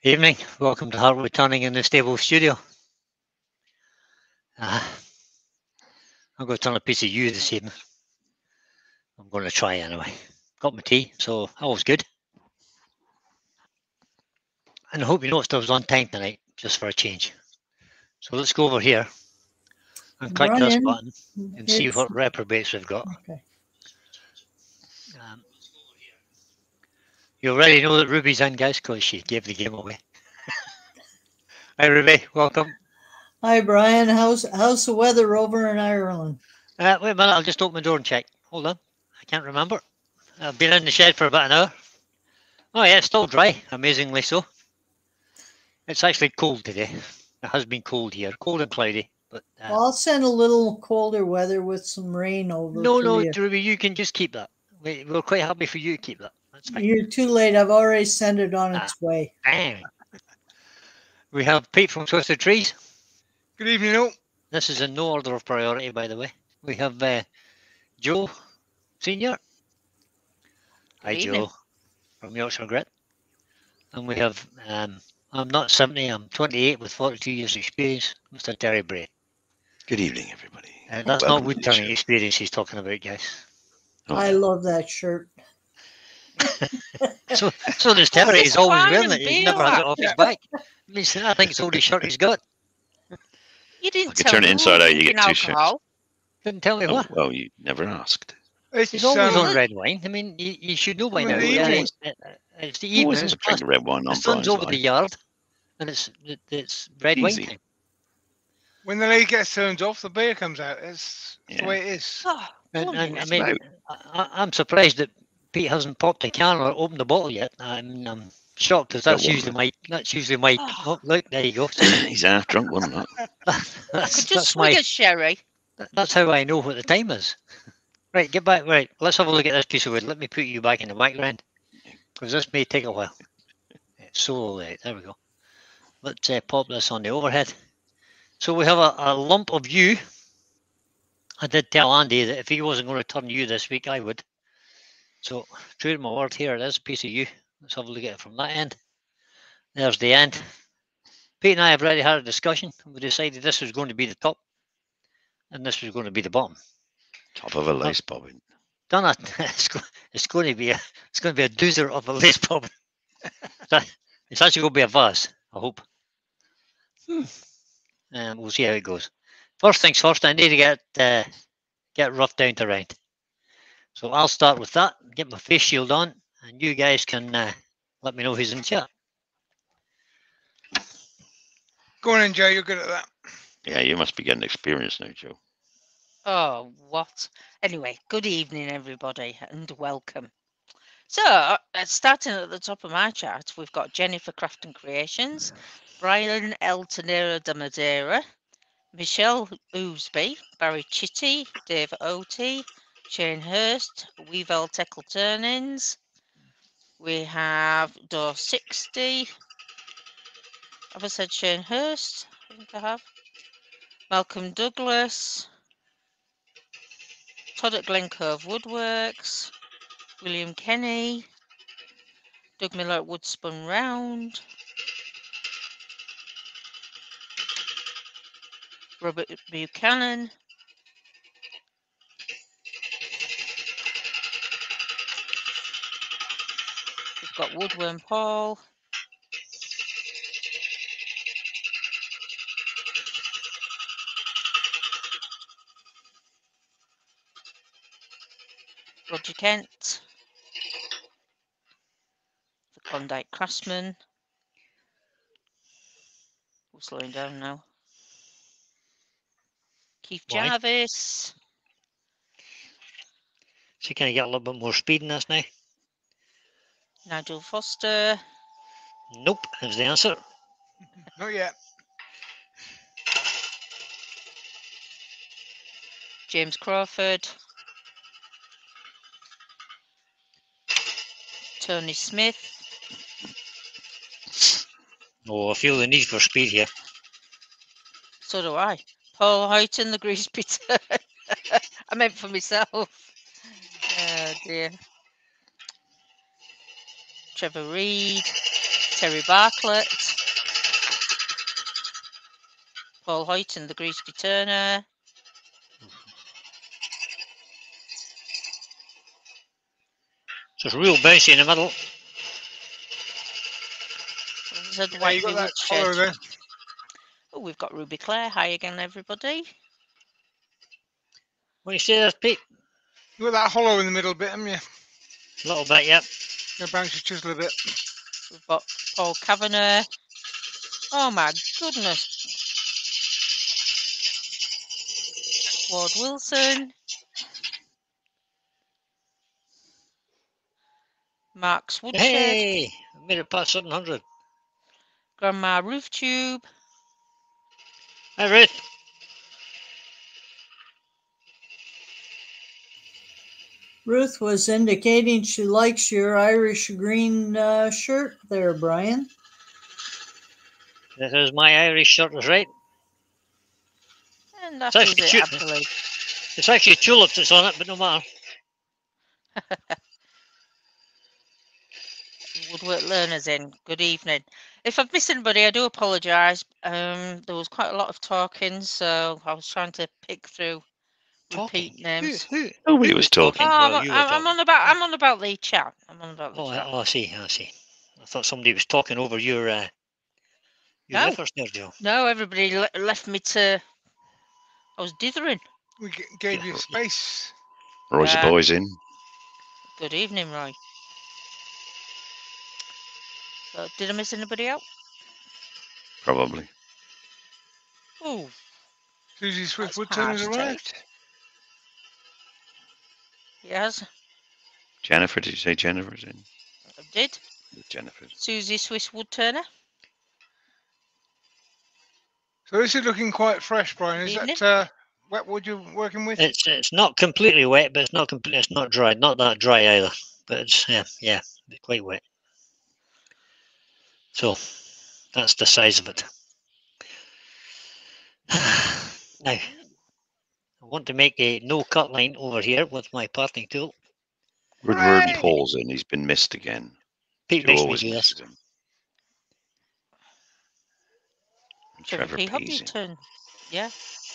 Evening, welcome to Heartwood Turning in the Stable Studio. I'm going to turn a piece of you this evening. I'm going to try anyway. Got my tea, so all's good. And I hope you noticed I was on time tonight, just for a change. So let's go over here and click this Brian, button and see it's- what reprobates we've got. Okay. You already know that Ruby's in, guys, because she gave the game away. Hi, Ruby, welcome. Hi, Brian. How's the weather over in Ireland? Wait a minute, I'll just open the door and check. Hold on, I can't remember. I've been in the shed for about an hour. Oh yeah, it's still dry, amazingly so. It's actually cold today. It has been cold here, cold and cloudy. But Well, I'll send a little colder weather with some rain over no, for you. Ruby, you can just keep that. We're quite happy for you to keep that. That's fine. You're too late. I've already sent it on its way. Bang. We have Pete from Twisted Trees. Good evening, all. This is in no order of priority, by the way. We have Joe Senior. Hi, evening. Joe, from Yorkshire Grit. And we have, I'm not 70, I'm 28 with 42 years experience, Mr. Terry Bray. Good evening, everybody. That's not wood turning experience he's talking about, guys. Oh, I no. love that shirt. So does Terry. He's always fine wearing and it. He never has it off his Yeah. back. I mean, I think it's the only shirt he's got. You didn't I could tell turn me it we inside were out, you drinking get two shirts. alcohol. Didn't tell me Oh, what. well, you never asked. It's He's always on Well, red wine. I mean, you should know by Well, now. the evening. It's the I evening. always It's have a drink past, of red wine the on sun's Brian's over the line. yard, and it's red wine Easy. time. When the lid gets turned off, the beer comes out. It's the Yeah. way it is. oh, And bloody I hell. mean, I'm surprised that Pete hasn't popped a can or opened the bottle yet. I'm shocked because Got that's one. usually my. Oh, look, there you go. He's half drunk, wasn't it? I could just That's swig my. a sherry. That's how I know what the time is. Right, get back. Right, let's have a look at this piece of wood. Let me put you back in the background because this may take a while. It's so late. There we go. Let's pop this on the overhead. So we have a lump of yew. I did tell Andy that if he wasn't going to turn yew this week, I would. So, true to my word, here it is, a piece of yew. Let's have a look at it from that end. There's the end. Pete and I have already had a discussion. We decided this was going to be the top, and this was going to be the bottom. Top of a lace bobbin. Done it. It's going to be a doozer of a lace bobbin. It's actually going to be a vase, I hope. We'll see how it goes. First things first, I need to get rough down to round. So I'll start with that, get my face shield on, and you guys can let me know who's in chat. Go on in, Joe. You're good at that. Yeah, you must be getting experience now, Joe. Oh, what? Anyway, good evening, everybody, and welcome. So, starting at the top of my chart, we've got Jennifer Crafton Creations, Brian El Tenero de Madeira, Michelle Oosby, Barry Chitty, Dave O.T., Shane Hurst, Weevil Teckle Turnings. We have Door 60. Have I said Shane Hurst? I think I have. Malcolm Douglas. Todd at Glen Cove Woodworks. William Kenny. Doug Miller at Woodspun Round. Robert Buchanan. We've got Woodworm Paul. Roger Kent. The Klondike Craftsman. We're slowing down now. Keith Why? Jarvis. So can I get a little bit more speed in this now? Nigel Foster. Nope, is the answer. Not yet. James Crawford. Tony Smith. Oh, I feel the need for speed here. So do I. Paul Huyton, the Grease Peter. I meant for myself. Oh dear. Trevor Reed. Terry Bartlett, Paul Hoyt and the Greasby Turner, So it's real bouncy in the middle. Z. Yeah, you Whiteley got that Woodshed. hollow there. Oh, we've got Ruby Clare. Hi again, everybody. What do you say there, Pete? You got that hollow in the middle bit, haven't you? A little bit, yep. Go bounce your chisel a bit. We've got Paul Kavanagh. Oh my goodness. Ward Wilson. Mark's Woodshed. Hey, I made it past 700. Grandma Roof Tube. Hi, Ruth. Ruth was indicating she likes your Irish green shirt there, Brian. This is my Irish shirt, is right. And that It's was actually, it, I believe. it's actually tulips that's on it, but no matter. Woodwork Learners in. Good evening. If I've missed anybody, I do apologise. There was quite a lot of talking, so I was trying to pick through repeat names. Nobody was talking. Oh, Well, you were I'm on about the chat. I'm on about the chat. I see. I thought somebody was talking over your No. efforts there, Joe. No, everybody left me to. I was dithering. We gave you space. Roy's the Yeah. boys in. Good evening, Roy. So, did I miss anybody out? Probably. Oh, Susie Swift That's Woodturner's hard to arrived. yes, Jennifer, did you say Jennifer's in? I did. Jennifer's. Susie Swiss Wood Turner. So this is looking quite fresh, Brian. Is Evening. that wet wood you're working with? It's not completely wet, but it's not dry. Not that dry either. But it's it's quite wet. So that's the size of it. Now I want to make a no cut line over here with my parting tool. Woodward Hooray! Paul's in. He's been missed again. Pete Joe makes me always do this. misses him. And Trevor P. Hobby P's in. turn. Yeah.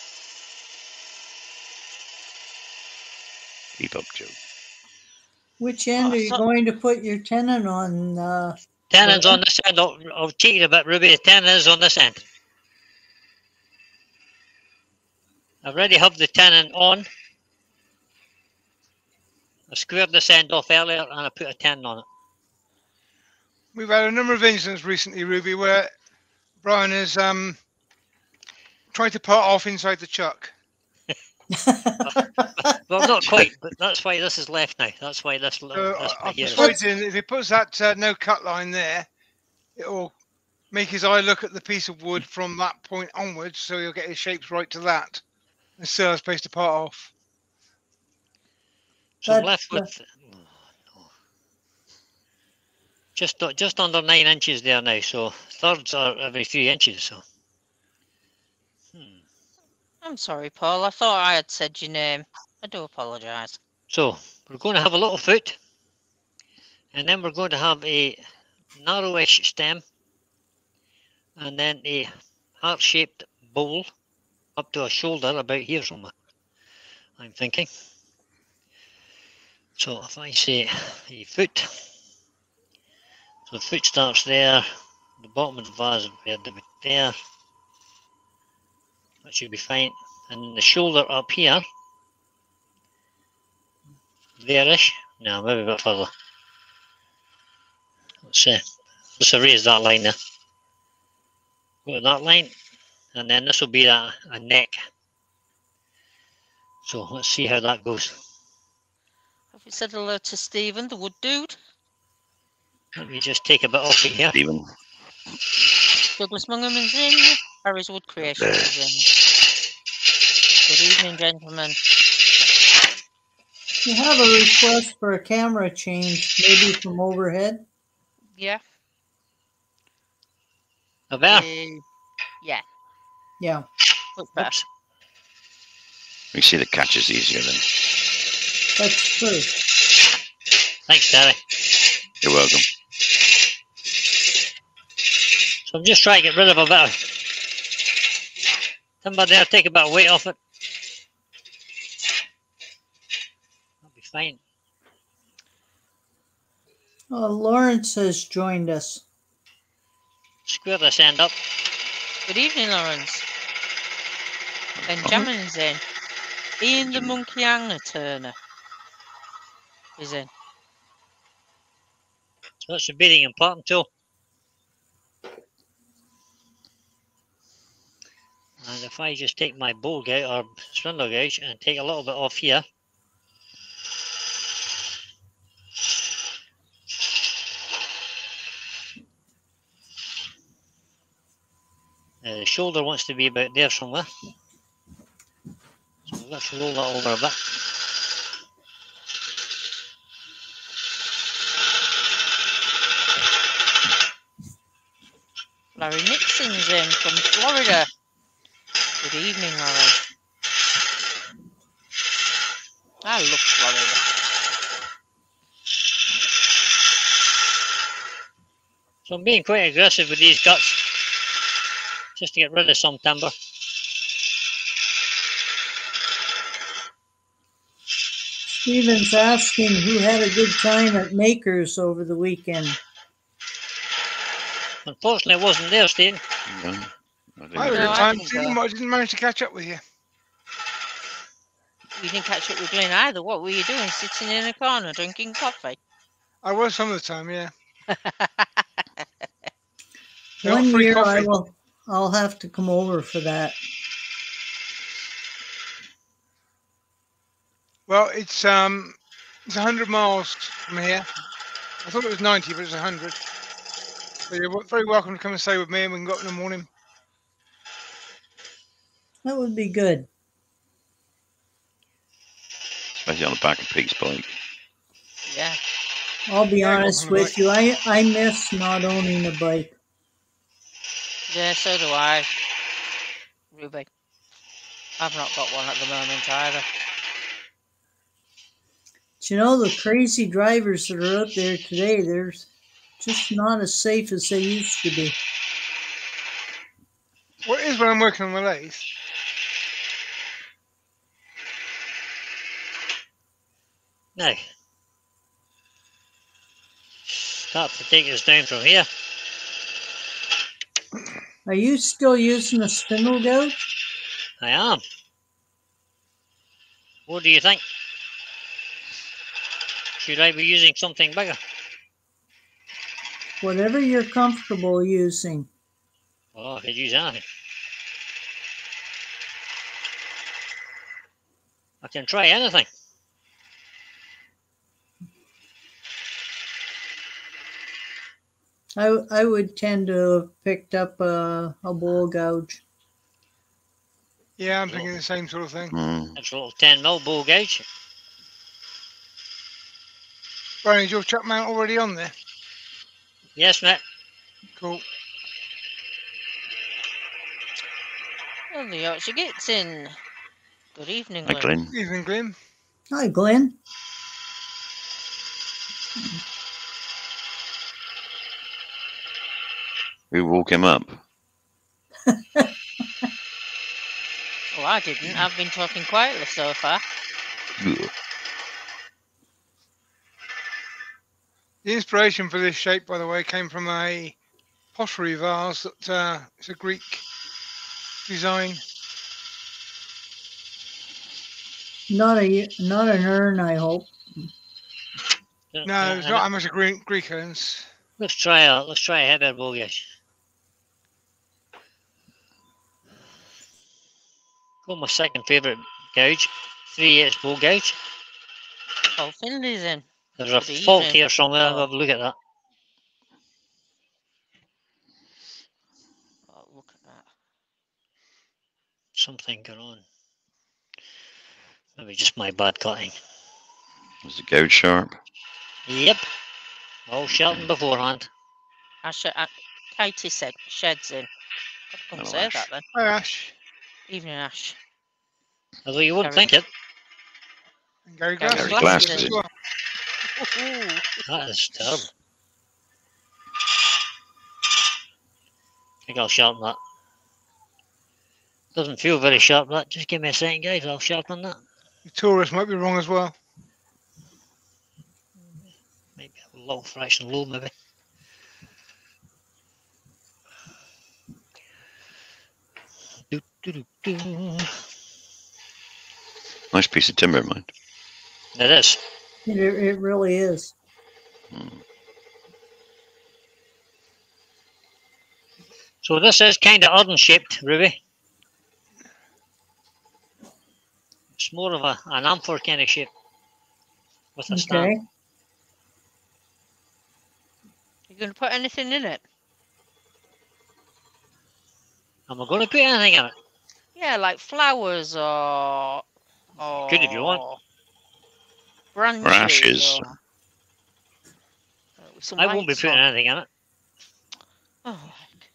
Keep up, Joe. Which end are you going to put your tenon on? Tenon's on this end. I'll cheat you a bit, Ruby. The tenon is on this end. I've already have the tenon on. I squared this end off earlier and I put a tenon on it. We've had a number of incidents recently, Ruby, where Brian has tried to part off inside the chuck. Well, not quite, but that's why this is left now. That's why this So this I'm bit here is persuaded if he puts that no cut line there, it will make his eye look at the piece of wood from that point onwards, so he'll get his shapes right to that. And still has space to part off. So I'm left with just under 9 inches there now. So thirds are every 3 inches. So I'm sorry, Paul. I thought I had said your name. I do apologise. so we're going to have a little foot, and then we're going to have a narrowish stem, and then a heart-shaped bowl up to a shoulder about here somewhere. I'm thinking. So if I say a foot, so the foot starts there, the bottom of the vase there, that should be fine, and then the shoulder up here, there-ish, no, maybe a bit further. Let's erase that line there. Go to that line, and then this will be a neck. So let's see how that goes. Have you said hello to Stephen, the wood dude? Let me just take a bit off it here. Stephen. Douglas Mungham's in. Harry's Wood Creation is in. Good evening, gentlemen. You have a request for a camera change, maybe from overhead? Yeah. There. Yeah. Yeah. Look better. Oops. We see the catches easier then. That's true. Thanks, Terry. You're welcome. So I'm just trying to get rid of a bit of timber there, take a bit of weight off it. That'll be fine. Lawrence has joined us. Square this end up. Good evening, Lawrence. Benjamin's in. Ian the Monkey Hanger Turner is in. So that's the bearing and parting tool. And if I just take my bowl gauge or spindle gauge and take a little bit off here. The shoulder wants to be about there somewhere. So let's roll that over a bit. Larry Nixon's in from Florida. Good evening, Larry. I love Florida. So I'm being quite aggressive with these cuts, just to get rid of some timber. Stephen's asking who had a good time at Makers over the weekend. Unfortunately, I wasn't there, Stephen. No, I had a No, good I time, didn't Stephen, go. but I didn't manage to catch up with you. You didn't catch up with Glenn either. What were you doing? Sitting in a corner drinking coffee? I was some of the time, yeah. They got One free year coffee. I'll have to come over for that. Well, it's 100 miles from here. I thought it was 90, but it's 100. So you're very welcome to come and stay with me, and we can go up in the morning. That would be good. especially on the back of Pete's bike. Yeah. I'll be Yeah, I got honest one with you. I miss not owning a bike. Yeah, so do I. Ruby. I've not got one at the moment either. Do you know the crazy drivers that are out there today? They're just not as safe as they used to be. What is when I'm working on the lathe? Now, start to take us down from here. Are you still using a spindle gouge? I am. What do you think? Should I be using something bigger? Whatever you're comfortable using. Well, I could use anything. I can try anything. I would tend to have picked up a bowl gouge. Yeah, I'm thinking the same sort of thing. That's a little 10mm bowl gauge. Brian, is your chuck mount already on there? Yes, mate. Cool. Well, the Yorkshire gets in. Good evening, Hi, Glenn. Glenn. Evening, Glenn. Hi, Glenn. Who woke him up? Well, I didn't. I've been talking quietly so far. Ugh. The inspiration for this shape, by the way, came from a pottery vase that it's a Greek design. Not an urn, I hope. No, it's not how much a Greek earns. Let's try a heavier bowl gauge. Go my second favourite gauge, 3/8 bowl gauge. Paul Finley's in. There's a Good fault evening. here somewhere. Oh. Have a look at that. Oh, look at that. Something going on. Maybe just my bad cutting. Was the gouge sharp? Yep. All sharpened beforehand. Katie said sheds in. I couldn't Oh, say Ash. that then. Hi, Ash. Evening, Ash. Although you wouldn't Gary. think it. And Gary Gary Glass. Glass is is in. Well, Ooh. That is terrible. think I'll sharpen that. Doesn't feel very sharp, that. Just give me a second, guys. I'll sharpen that. The tourist might be wrong as well. Maybe a little fraction low, maybe. Do, do, do, do. Nice piece of timber, mind. It is. It really is. So this is kind of urn shaped, Ruby. It's more of an amphor kind of shape with a stand. Okay. You going to put anything in it? Am I going to put anything in it? Yeah, like flowers or Good if you want. branches. Brushes. Or, with some I won't be lights putting on. anything in it. Oh,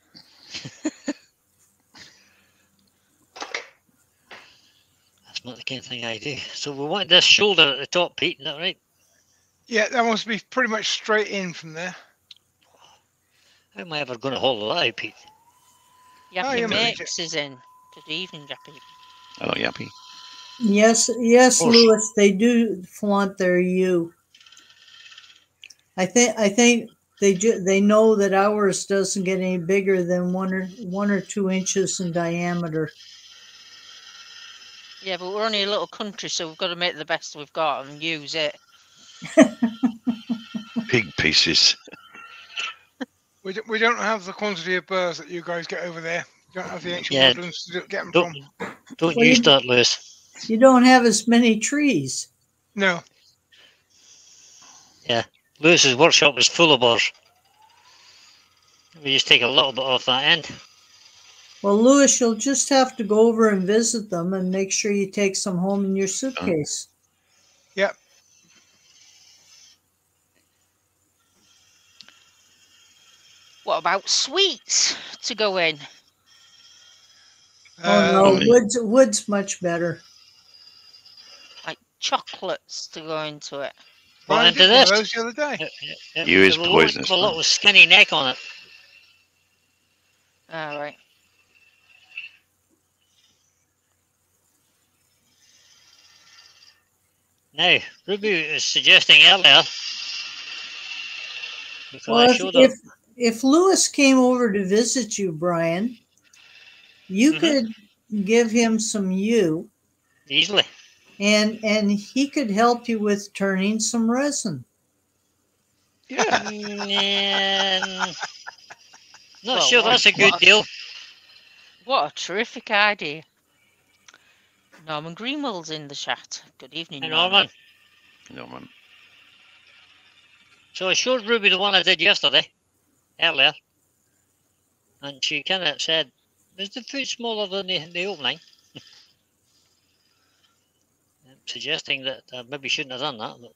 That's not the kind of thing I do. So we want this shoulder at the top, Pete, is that right? Yeah, that wants to be pretty much straight in from there. How am I ever going to hold that out, Pete? Yappy you Mix is in. Good evening, Yappy. Hello, Yappy. Yes, course. Lewis, they do flaunt their U. I think they know that ours doesn't get any bigger than 1 or 2 inches in diameter. Yeah, but we're only a little country, so we've got to make the best we've got and use it. Pig pieces. We don't have the quantity of birds that you guys get over there. We don't have the ancient Yeah, woodlands to get them Don't, from. don't Well, you you- start, Lewis. You don't have as many trees. No. Lewis's workshop is full of birds. We just take a little bit off that end. Well, Lewis, you'll just have to go over and visit them and make sure you take some home in your suitcase. Yep. What about sweets to go in? Oh Um, no, wood's much better. Like chocolates to go into it. Well, Brian into did one of this. those the other day. You is it will always poisonous, have a man. little skinny neck on it. All right. Now, Ruby was suggesting earlier, because Well, I showed her, if Lewis came over to visit you, Brian, you Mhm. could give him some U, easily. and he could help you with turning some resin. Yeah. Not Well, sure that's a good what deal. What a terrific idea. Norman Greenwell's in the chat. Good evening, Hey, Norman. Norman. No, man. So I showed Ruby the one I did yesterday, earlier, and she kind of said, "Is the foot smaller than the opening?" Suggesting that I maybe shouldn't have done that. But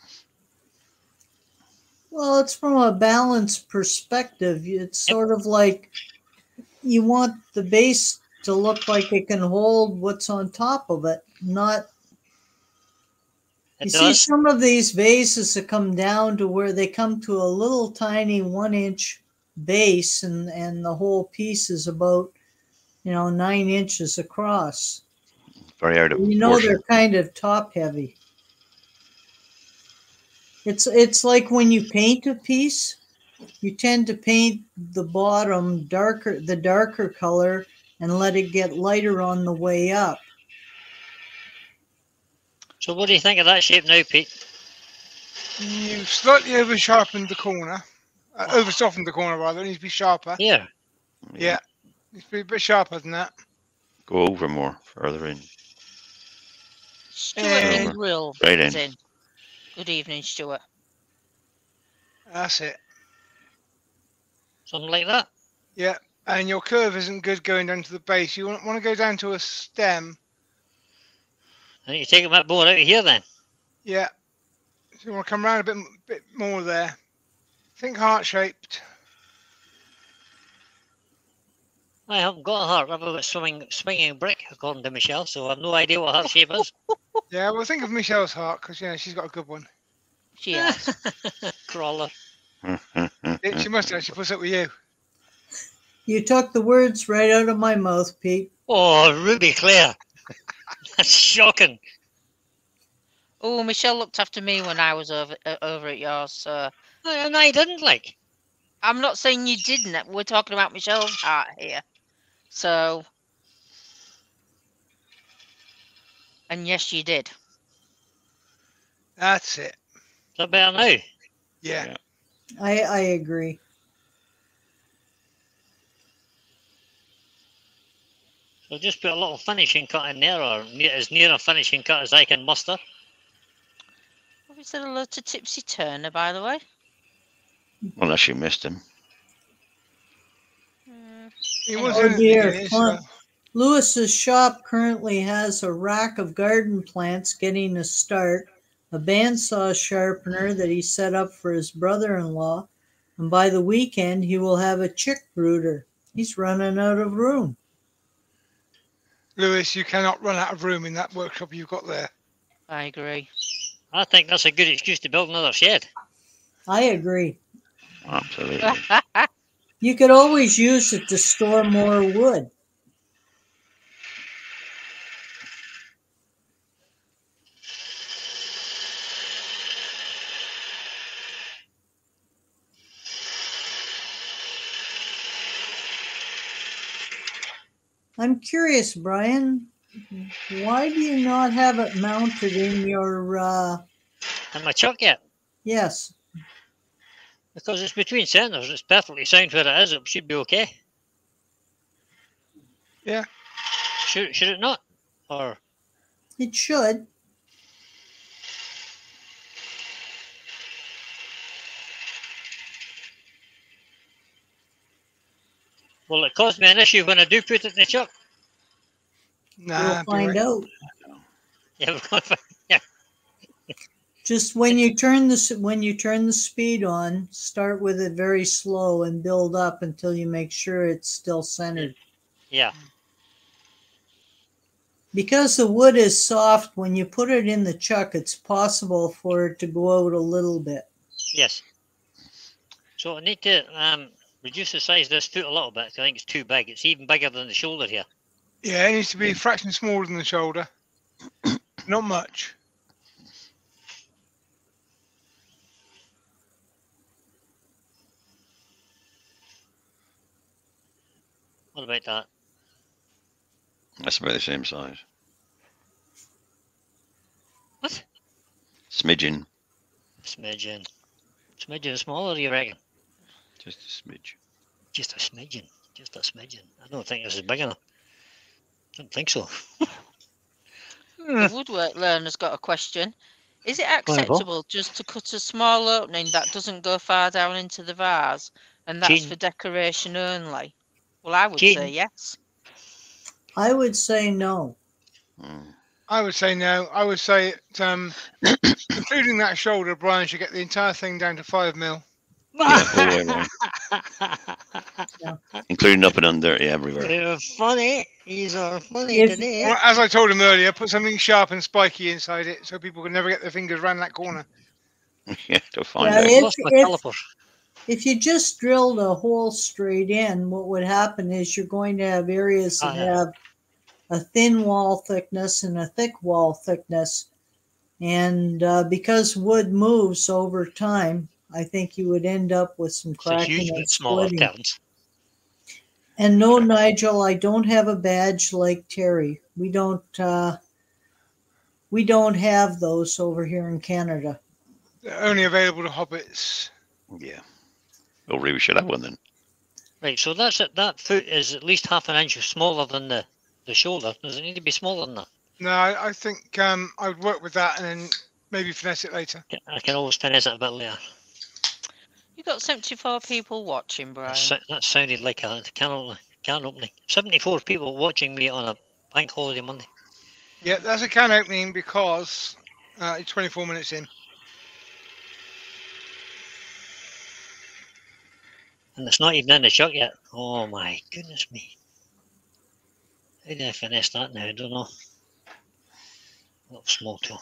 Well, it's from a balanced perspective. It's sort of like you want the base to look like it can hold what's on top of it, not. it You see, does. some of these vases that come down to where they come to a little tiny 1-inch base, and the whole piece is about 9 inches across. Very out of You know proportion. they're kind of top heavy. It's like when you paint a piece, you tend to paint the bottom the darker color, and let it get lighter on the way up. So what do you think of that shape now, Pete? You've slightly over sharpened the corner. Over softened the corner, rather. It needs to be sharper. Here. Yeah. Needs to be a bit sharper than that. Go over more, further in. Stuart And- in Grill Right is in. in. Good evening, Stuart. That's it. Something like that. Yeah. And your curve isn't good going down to the base. You want to go down to a stem. I think you take that board out of here then. Yeah. So you want to come around a bit more there. Think heart-shaped. I haven't got a heart. I've got swinging brick, according to Michelle, so I've no idea what heart shape is. Yeah, well, think of Michelle's heart, because, she's got a good one. She has. Crawler. She must have. She puts up with you. You took the words right out of my mouth, Pete. Oh, Ruby Claire. That's shocking. Oh, Michelle looked after me when I was over at yours. So And I didn't like. I'm not saying you didn't. We're talking about Michelle's heart here. So, and yes, you did. That's it. Is that better now? Yeah. I agree. So just put a little finishing cut in there, or as near a finishing cut as I can muster. Have we said hello to Tipsy Turner, by the way? Unless you missed him. He Hang was on. in Oh at the dear, beginning, so Lewis's shop currently has a rack of garden plants getting a start, a bandsaw sharpener that he set up for his brother-in-law, and by the weekend he will have a chick brooder. He's running out of room. Lewis, you cannot run out of room in that workshop you've got there. I agree. I think that's a good excuse to build another shed. I agree. Absolutely. You could always use it to store more wood. I'm curious, Brian, why do you not have it mounted in your, And my chuck yet? yes, Because it's between centres. It's perfectly sound where it is. It should be okay. Yeah. Should it not? Or it should. will it cause me an issue when I do put it in the chuck? Nah, We'll be find right. out. Yeah, we're going to find. Just when you turn the speed on, start with it very slow and build up until you make sure it's still centered. Yeah. Because the wood is soft, when you put it in the chuck, it's possible for it to go out a little bit. Yes. So I need to reduce the size of this foot a little bit. 'Cause I think it's too big. It's even bigger than the shoulder here. Yeah, it needs to be a fraction smaller than the shoulder. Not much. What about that? That's about the same size. What? Smidgen. Smidgen. Smidgen smaller, you reckon? Just a smidge. Just a smidgen. Just a smidgen. I don't think this is big enough. Don't think so. The woodwork learner's got a question. Is it acceptable just to cut a small opening that doesn't go far down into the vase, and that's Cheating. for decoration only? Well, I would Cheating. say yes. I would say no. Mm. I would say no. I would say, including that shoulder, Brian should get the entire thing down to 5 mil. Yeah, all the way around. Including up and under, yeah, everywhere. You're funny. These are funny If- today. Well, as I told him earlier, put something sharp and spiky inside it so people can never get their fingers around that corner. Yeah, to find Yeah, out. I lost my calipers. If you just drilled a hole straight in, what would happen is you're going to have areas that have a thin wall thickness and a thick wall thickness. And because wood moves over time, I think you would end up with some It's a cracking huge and bit smaller splitting. curtains. And no, Nigel, I don't have a badge like Terry. We don't have those over here in Canada. They're only available to hobbits. Yeah. Well, we should have one then. Right, so that's it. That foot is at least half an inch smaller than the shoulder. Does it need to be smaller than that? No, I think I would work with that and then maybe finesse it later. I can always finish it a bit later. You got 74 people watching, Brian. That sounded like a can opening. 74 people watching me on a bank holiday Monday. Yeah, that's a can opening because it's 24 minutes in. And it's not even in the chuck yet. Oh my goodness me. How do I finesse that now? I don't know. A little small tool.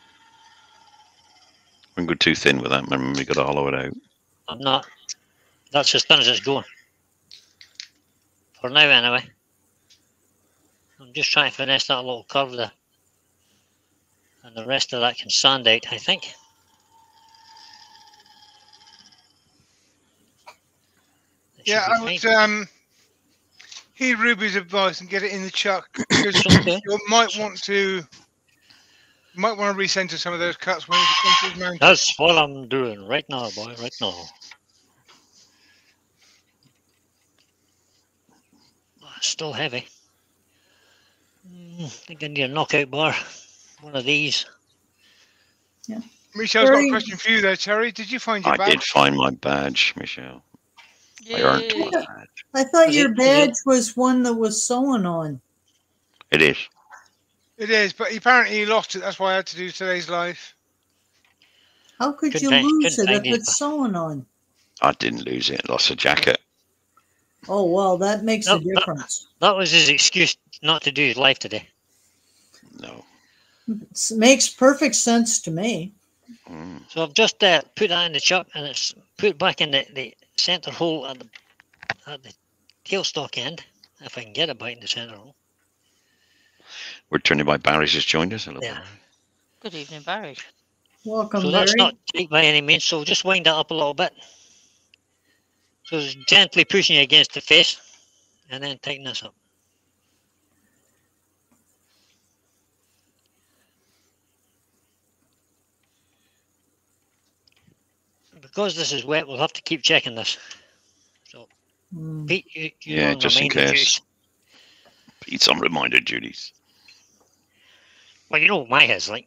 Wouldn't go too thin with that, remember, we got to hollow it out. I'm not. That's as thin as it's going. For now, anyway. I'm just trying to finesse that little curve there. And the rest of that can sand out, I think. That Yeah, should I be would fine. heed Ruby's advice and get it in the chuck because Okay. you might want to recenter some of those cuts when it's mounted. That's what I'm doing right now, boy, right now. Still heavy. I think I need a knockout bar. One of these. Michelle's got a Terry- question for you there, Terry. Did you find your I badge? did find my badge, Michelle. I earned my Yay. badge. I thought Is your it- badge was one that was sewn on. It is. It is, but apparently he lost it. That's why I had to do today's live. How could Couldn't you find- lose couldn't it if find it, it's sewn on? I didn't lose it. Lost a jacket. Oh, well, that makes a Nope, that- difference. That was his excuse not to do his live today. No. It makes perfect sense to me. Mm. So I've just put that in the chuck and it's put back in the centre hole at the tailstock end, if I can get it back in the centre hole. We're turning by Barry's just joined us a little Yeah. bit. Good evening, Barry. Welcome, So that's Barry. not tight by any means, so just wind that up a little bit. So it's gently pushing you against the face and then tighten this up. Because this is wet, we'll have to keep checking this. So, Mm. Pete, you Yeah, on just in reminder case. duties. Pete's on reminder duties. Well, you know what my head's like.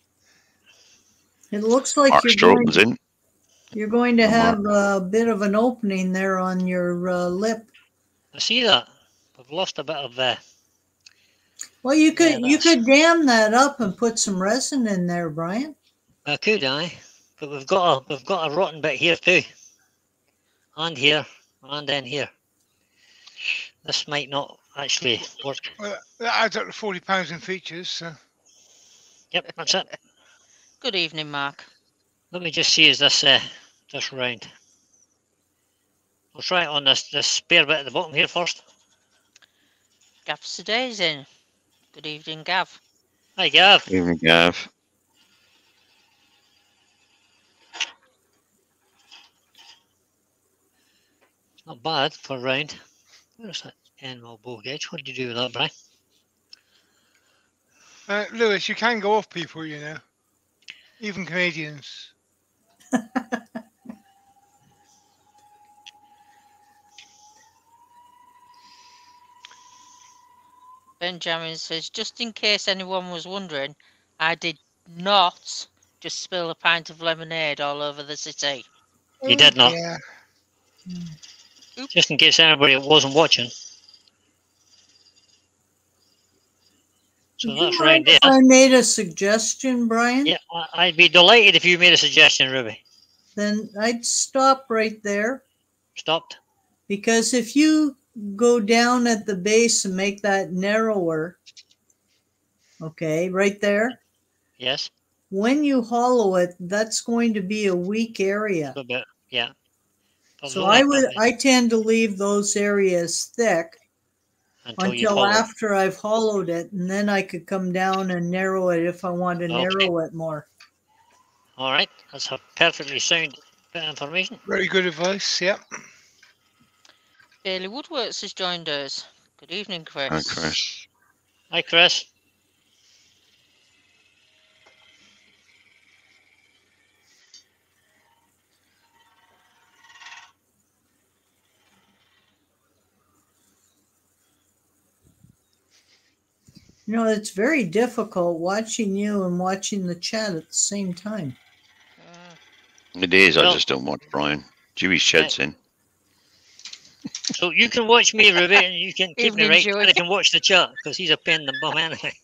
It looks like Mark Strobel's in. you're going to Oh, have a bit of an opening there on your lip. I see that. We've lost a bit of Well, you could Yeah, you that's- could dam that up and put some resin in there, Brian. I could, aye, but we've got a rotten bit here too, and here, and then here. This might not actually work. Well, that adds up to £40 in features. So. Yep, that's it. Good evening, Mark. Let me just see is this round. We'll try it on this spare bit at the bottom here first. Gav Today's in. Good evening, Gav. Hi, Gav. Evening, Gav. Not bad for a round. Where's that animal bow gauge? What did you do with that, Brian? Lewis, you can go off people, you know. Even Canadians. Benjamin says, just in case anyone was wondering, I did not just spill a pint of lemonade all over the city. You did not. Yeah. Just in case anybody wasn't watching. So Would you that's mind round there. if I made a suggestion, Brian? Yeah, I'd be delighted if you made a suggestion, Ruby. Then I'd stop right there, Stopped. because if you go down at the base and make that narrower, okay, right there, Yes. when you hollow it, that's going to be a weak area. A bit. Yeah. So I tend to leave those areas thick until after I've hollowed it, and then I could come down and narrow it if I want to Okay. narrow it more. All right. That's a perfectly sound bit of information. Very good advice, yeah. Bailey Woodworks has joined us. Good evening, Chris. Hi, Chris. Hi, Chris. You know, it's very difficult watching you and watching the chat at the same time. It is. I Well- just don't watch Brian. Dewey's shed's in. So you can watch me, Ruby, and you can keep me Evening, right, Joey. and I can watch the chat because he's a pain in the bum anyway.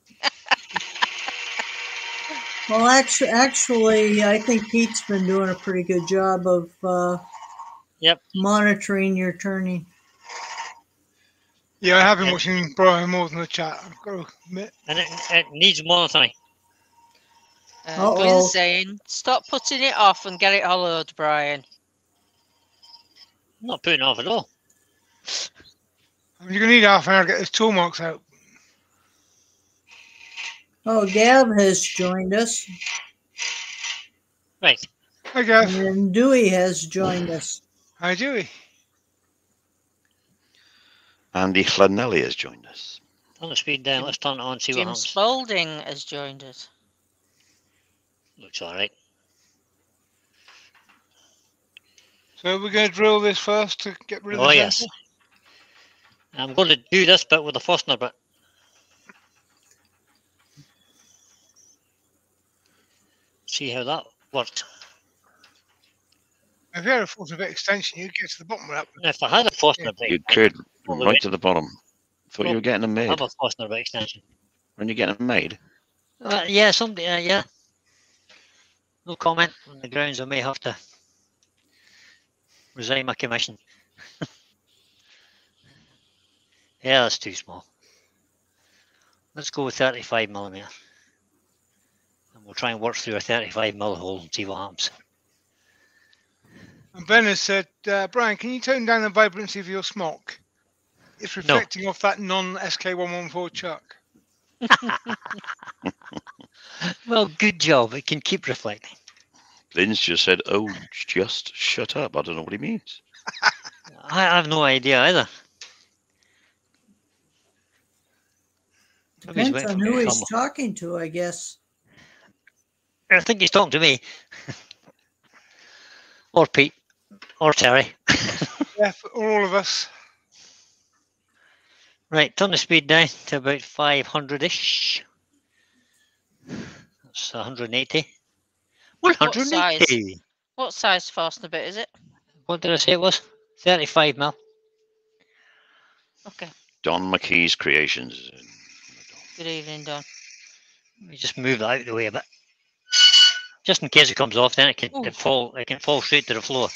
Well, actually, I think Pete's been doing a pretty good job of Yep. monitoring your turning. Yeah, I have been Yeah. watching Brian more than the chat, I've got to admit. And it needs monitoring. Uh-oh. Glenn's saying, stop putting it off and get it hollowed, Brian. I'm not putting off at all. I mean, you're going to need half an hour to get those tool marks out. Oh, Gav has joined us, Right. Hi, Gav. and Dewey has joined us. How do we? Andy Flanelli has joined us. Turn the speed down. Let's turn it on. See what Jim happens. Spalding has joined us. Looks all right. So we're going to drill this first to get rid of Oh the yes. sensor? I'm going to do this bit with the Forstner bit. See how that worked. If you had a force bit extension, you'd get to the bottom of that. And if I had a Forstner bit, You could All the right way. to the bottom. Thought you were getting them I made. have a Forstner bit extension. When you getting them made? Yeah, somebody. Yeah. No comment on the grounds I may have to resign my commission. Yeah, that's too small. Let's go with 35mm. And we'll try and work through a 35mm hole and see what happens. And Ben has said, Brian, can you tone down the vibrancy of your smock? It's reflecting off that non-SK114 chuck. Well, good job. It can keep reflecting. Lynn's just said, "Oh, just shut up." I don't know what he means. I have no idea either. Maybe he's Depends waiting on for me who to he's come. talking to, I guess. I think he's talking to me. Or Pete. Or Terry. Yeah, for all of us. Right, turn the speed down to about 500-ish. That's 180. 180! What size fastener bit is it? What did I say it was? 35mm. Okay. Don McKee's Creations. Good evening, Don. Let me just move that out of the way a bit. Just in case it comes off, then it can fall straight to the floor.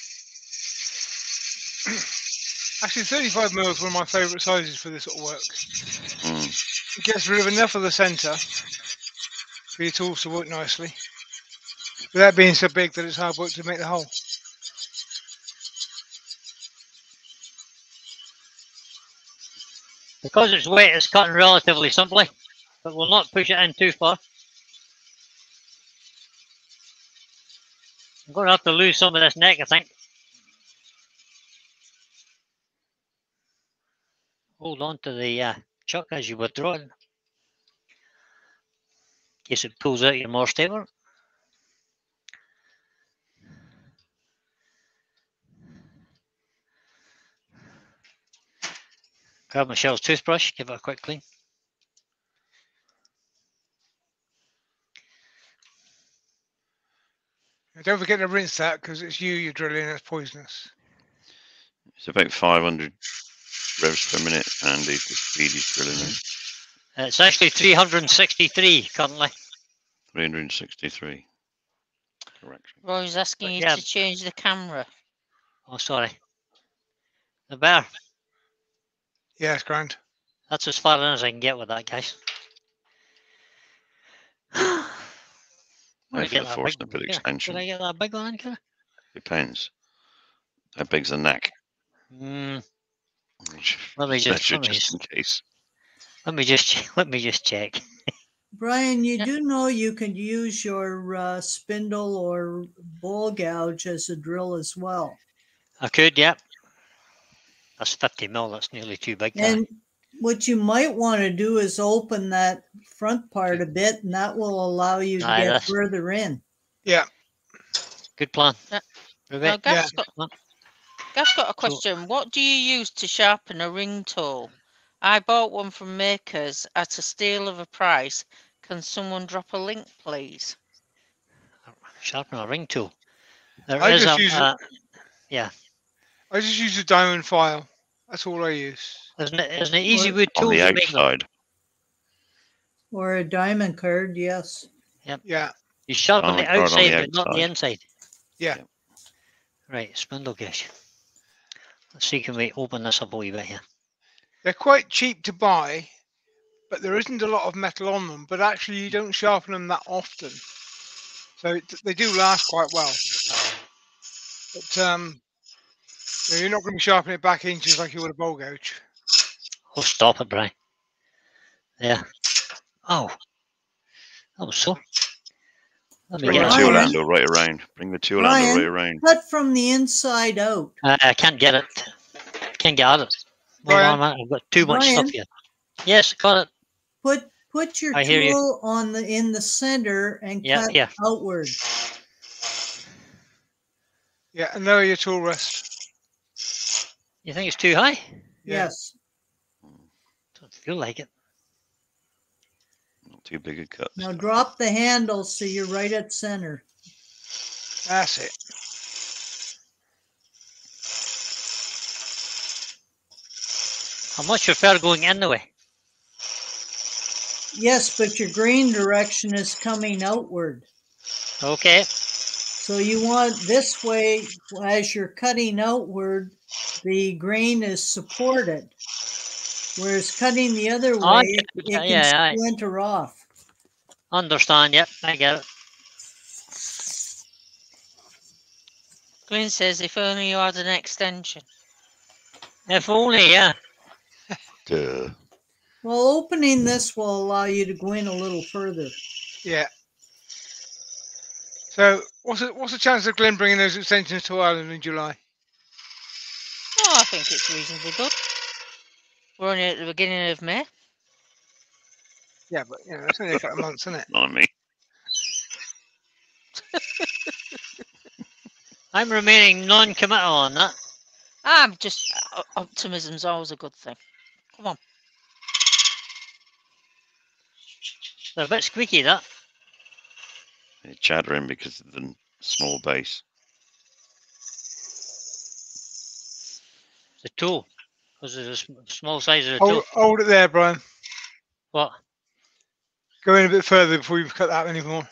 Actually, 35 mil is one of my favourite sizes for this sort of work. Mm. It gets rid of enough of the centre for your tools to work nicely, without being so big that it's hard work to make the hole. Because it's wet, it's cutting relatively simply, but we'll not push it in too far. I'm going to have to lose some of this neck, I think. Hold on to the chuck as you withdraw it, in case it pulls out your more stable. Grab Michelle's toothbrush, give it a quick clean. And don't forget to rinse that because it's you're drilling, it's poisonous. It's about 500 revs per minute, Andy. The speed he's drilling in. It's actually 363 currently. 363. Correction. Roy's asking But you yeah. to change the camera. Oh, sorry. The bear. Yeah, it's grand. That's as far in as I can get with that, guys. I feel forced a bit extension. Did I get that big one? Depends. How big's the neck? Let Let me just just in case. let me just check. Brian, you Yeah. do know you can use your spindle or ball gouge as a drill as well. I could, yep. That's 50mm. That's nearly too big. And what you might want to do is open that front part a bit, and that will allow you to Aye, get that's- further in. Yeah. Good plan. Yeah. Right. Now, Yeah. Gav's got a question. What do you use to sharpen a ring tool? I bought one from Makers at a steal of a price. Can someone drop a link, please? Sharpen a ring tool. There I is just a use I just use a diamond file. That's all I use. isn't it easy wood On tool the to make them? outside. Or a diamond card, yes. Yeah. You sharpen the Diamond card on the outside, but not the outside. inside. Yeah. Right, spindle gauge. Let's see, can we open this up a wee bit here? They're quite cheap to buy, but there isn't a lot of metal on them. But actually, you don't sharpen them that often, so they do last quite well. But So you're not going to be sharpening it back inches like you would a bowl gouge. Oh, stop it, Brian. There. Oh. That was so. Let me Bring get the it. tool Brian. handle right around. Bring the tool handle right Brian, around. cut from the inside out. I can't get it. Can't get at it. Hold Brian? on, man. I've got too much Brian? stuff here. Yes, got it. Put your I hear you. tool in the center and Yeah, cut yeah. outward. Yeah, and lower your tool rest. You think it's too high? Yeah. Yes. Don't feel like it. Not too big a cut. Now drop the handle so you're right at center. That's it. I much prefer going in the way. Yes, but your grain direction is coming outward. Okay. So you want this way, as you're cutting outward, the grain is supported. Whereas cutting the other Oh, way, it can yeah, I splinter off. understand. Yep, I get it. Glyn says if only you had an extension. If only, yeah. Duh. Well, opening this will allow you to go in a little further. Yeah. So what's the chance of Glenn bringing those extensions to Ireland in July? Oh, I think it's reasonably good. We're only at the beginning of May. Yeah, but you know, it's only a couple of months, isn't it? Not me. I'm remaining non-committal on that. I'm just optimism's always a good thing. Come on. They're a bit squeaky, that. It's chattering because of the small base. The tool. Because of the small size of the tool. Hold it there, Brian. What? Go in a bit further before you cut that anymore.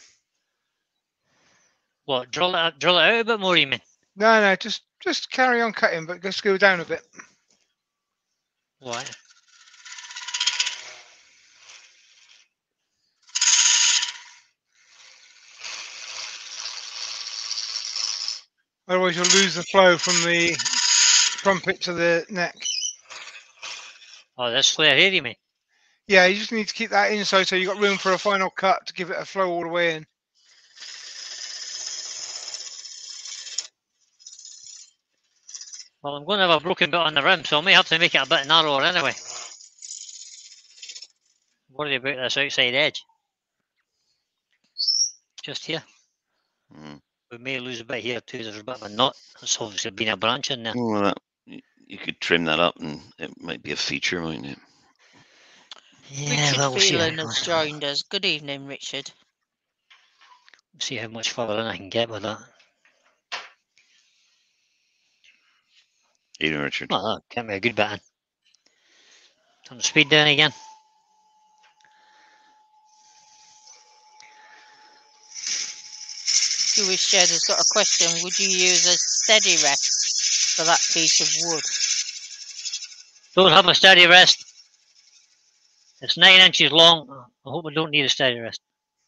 What? Drill it out a bit more, you mean? No, just carry on cutting, but just go down a bit. What? Otherwise, you'll lose the flow from the trumpet to the neck. Oh, this flare here, you mean? Yeah, you just need to keep that inside so you've got room for a final cut to give it a flow all the way in. Well, I'm going to have a broken bit on the rim, so I may have to make it a bit narrower anyway. Worry about this outside edge. Just here. Mm. We may lose a bit here too. There's a bit of a knot. That's obviously been a branch in there. Well, you could trim that up and it might be a feature, mightn't it? Yeah, Richard well, we'll see. Phelan has joined us. Good evening, Richard. See how much further in I can get with that. Even Richard. Well, that can't be a good bit in. Turn the speed down again. Jewish Shed has got a question. Would you use a steady rest for that piece of wood? Don't have a steady rest. It's 9 inches long. I hope I don't need a steady rest.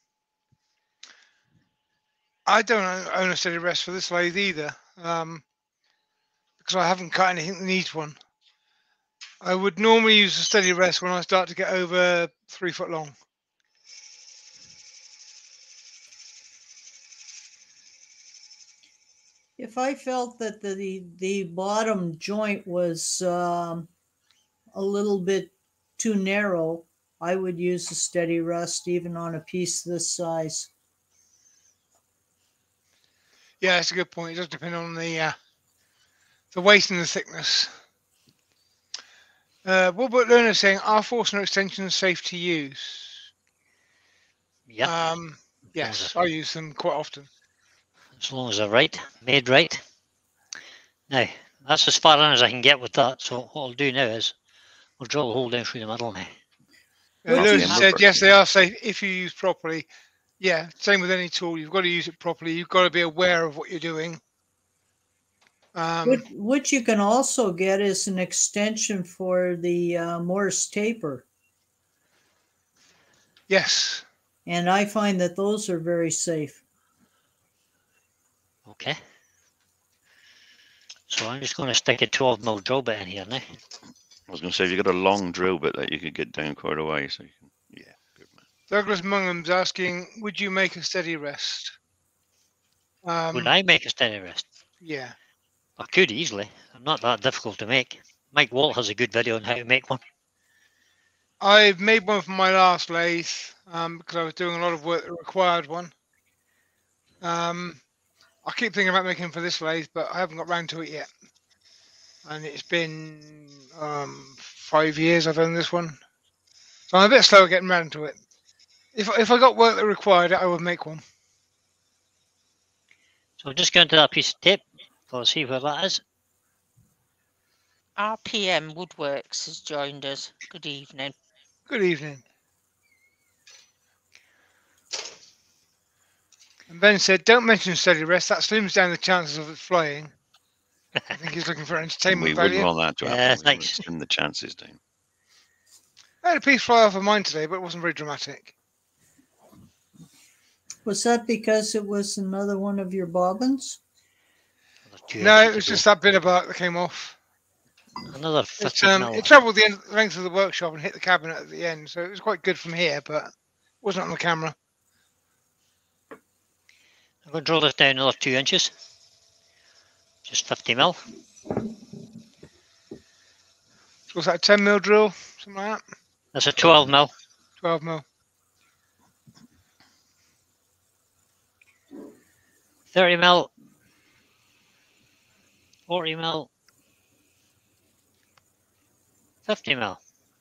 I don't own a steady rest for this lathe either, because I haven't cut anything that needs one. I would normally use a steady rest when I start to get over 3 foot long. If I felt that the bottom joint was a little bit too narrow, I would use a steady rest even on a piece this size. Yeah, that's a good point. It does depend on the weight and the thickness. Woodart Learner is saying, are Forstner extensions safe to use? Yeah. Yes, I use them quite often. As long as they're right, made right. Now, that's as far in as I can get with that. So what I'll do now is I'll drill a hole down through the middle now. Lewis you- said, yes, they are safe if you use properly. Yeah, same with any tool. You've got to use it properly. You've got to be aware of what you're doing. What you can also get is an extension for the Morse taper. Yes. And I find that those are very safe. Okay. So I'm just going to stick a 12mm drill bit in here now. I was going to say, if you've got a long drill bit that you could get down quite a way, so you can, yeah, good man. Douglas Mungham's asking, would you make a steady rest? Would I make a steady rest? Yeah. I could easily. I'm not that difficult to make. Mike Walt has a good video on how to make one. I've made one for my last lathe because I was doing a lot of work that required one. I keep thinking about making for this lathe, but I haven't got round to it yet. And it's been 5 years I've owned this one, so I'm a bit slow getting round to it. If I got work that required it, I would make one. So just go into that piece of tape. Let's see where that is. RPM Woodworks has joined us. Good evening. Good evening. And Ben said, "Don't mention steady rest. That slims down the chances of it flying." I think he's looking for entertainment We value. wouldn't want that to Yeah, happen. We want thanks. to slim the chances down. I had a piece fly off of mine today, but it wasn't very dramatic. Was that because it was another one of your bobbins? Another 2 No, inches it was to go. just that bit of bark that came off. Another It 50mm. travelled the length of the workshop and hit the cabinet at the end, so it was quite good from here, but it wasn't on the camera. I'm going to drill this down another 2 inches. Just 50mm. So was that a 10mm drill? Something like that? That's a 12mm. 12mm. 30mm. 40mm. 50mm.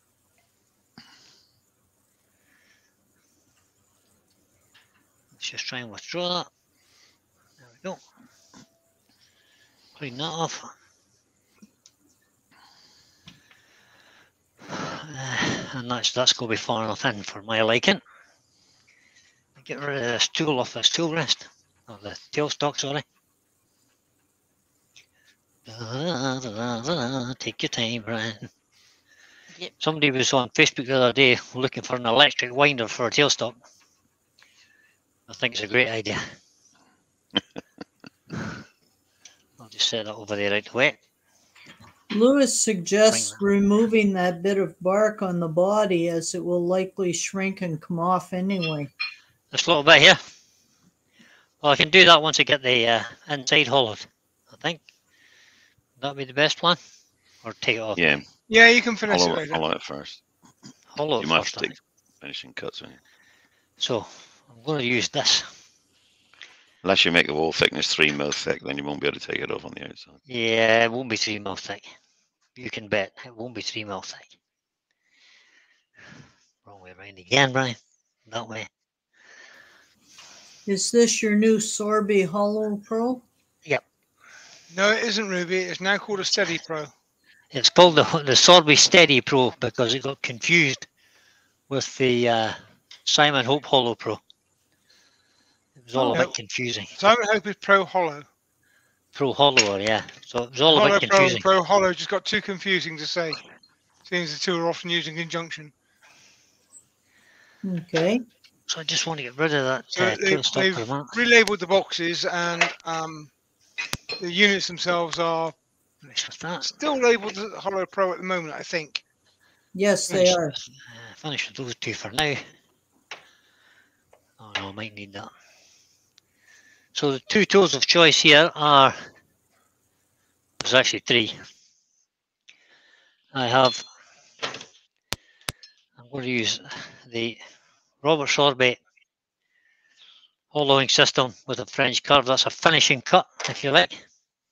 Let's just try and withdraw that. There we go. Clean that off. And that's going to be far enough in for my liking. Get rid of this tool off this tool rest. Or the tailstock, sorry. Take your time, Brian. Yep. Somebody was on Facebook the other day looking for an electric winder for a tailstock. I think it's a great idea. I'll just set that over there out the way. Lewis suggests removing that bit of bark on the body as it will likely shrink and come off anyway. This little bit here. Well, I can do that once I get the inside hollowed, I think. That'd be the best plan? Or take it off? Yeah, Yeah, you can finish it hollow later. it first. Hollow You it might first, have I to think. take finishing cuts on it. So, I'm going to use this. Unless you make the wall thickness 3mm thick, then you won't be able to take it off on the outside. Yeah, it won't be 3mm thick. You can bet it won't be 3mm thick. Wrong way around again, Brian. That way. Is this your new Sorby Hollow Pro? Yep. No, it isn't, Ruby. It's now called a Steady Pro. It's called the Sorby Steady Pro because it got confused with the Simon Hope Hollow Pro. It was all a No. bit confusing. Simon Hope is Pro Hollow. Pro Hollower, yeah. So it was all a Hollow bit Pro confusing. and Pro Hollow just got too confusing to say. Seems the two are often used in conjunction. Okay. So I just want to get rid of that So tailstock they've for a minute. relabeled the boxes, and the units themselves are Finish with that. still labelled as Hollow Pro at the moment, I think. Yes, they Finish are. with, finish with those two for now. Oh no, I might need that. So the two tools of choice here are, there's actually three. I'm going to use the Robert Sorbet hollowing system with a French curve. That's a finishing cut, if you like.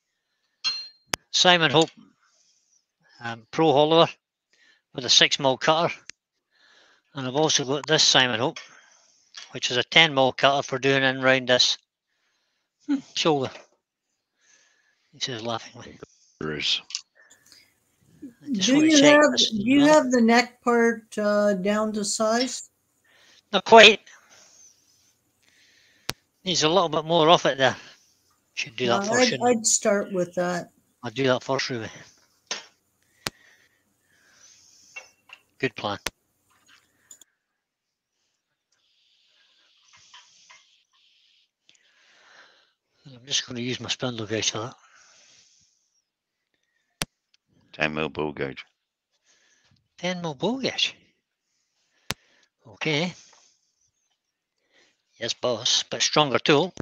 Simon Hope Pro Hollower with a 6mm cutter. And I've also got this Simon Hope, which is a 10mm cutter for doing in round this shoulder. He says laughingly. Bruce. Do you have the neck part down to size? Not quite. Needs a little bit more off it there. Should do that first, shouldn't I? I'd start with that. I'll do that first, Ruby. Good plan. And I'm just going to use my spindle gauge for that. 10mm ball gauge. 10mm ball gauge. Okay. Yes, boss, but stronger tool.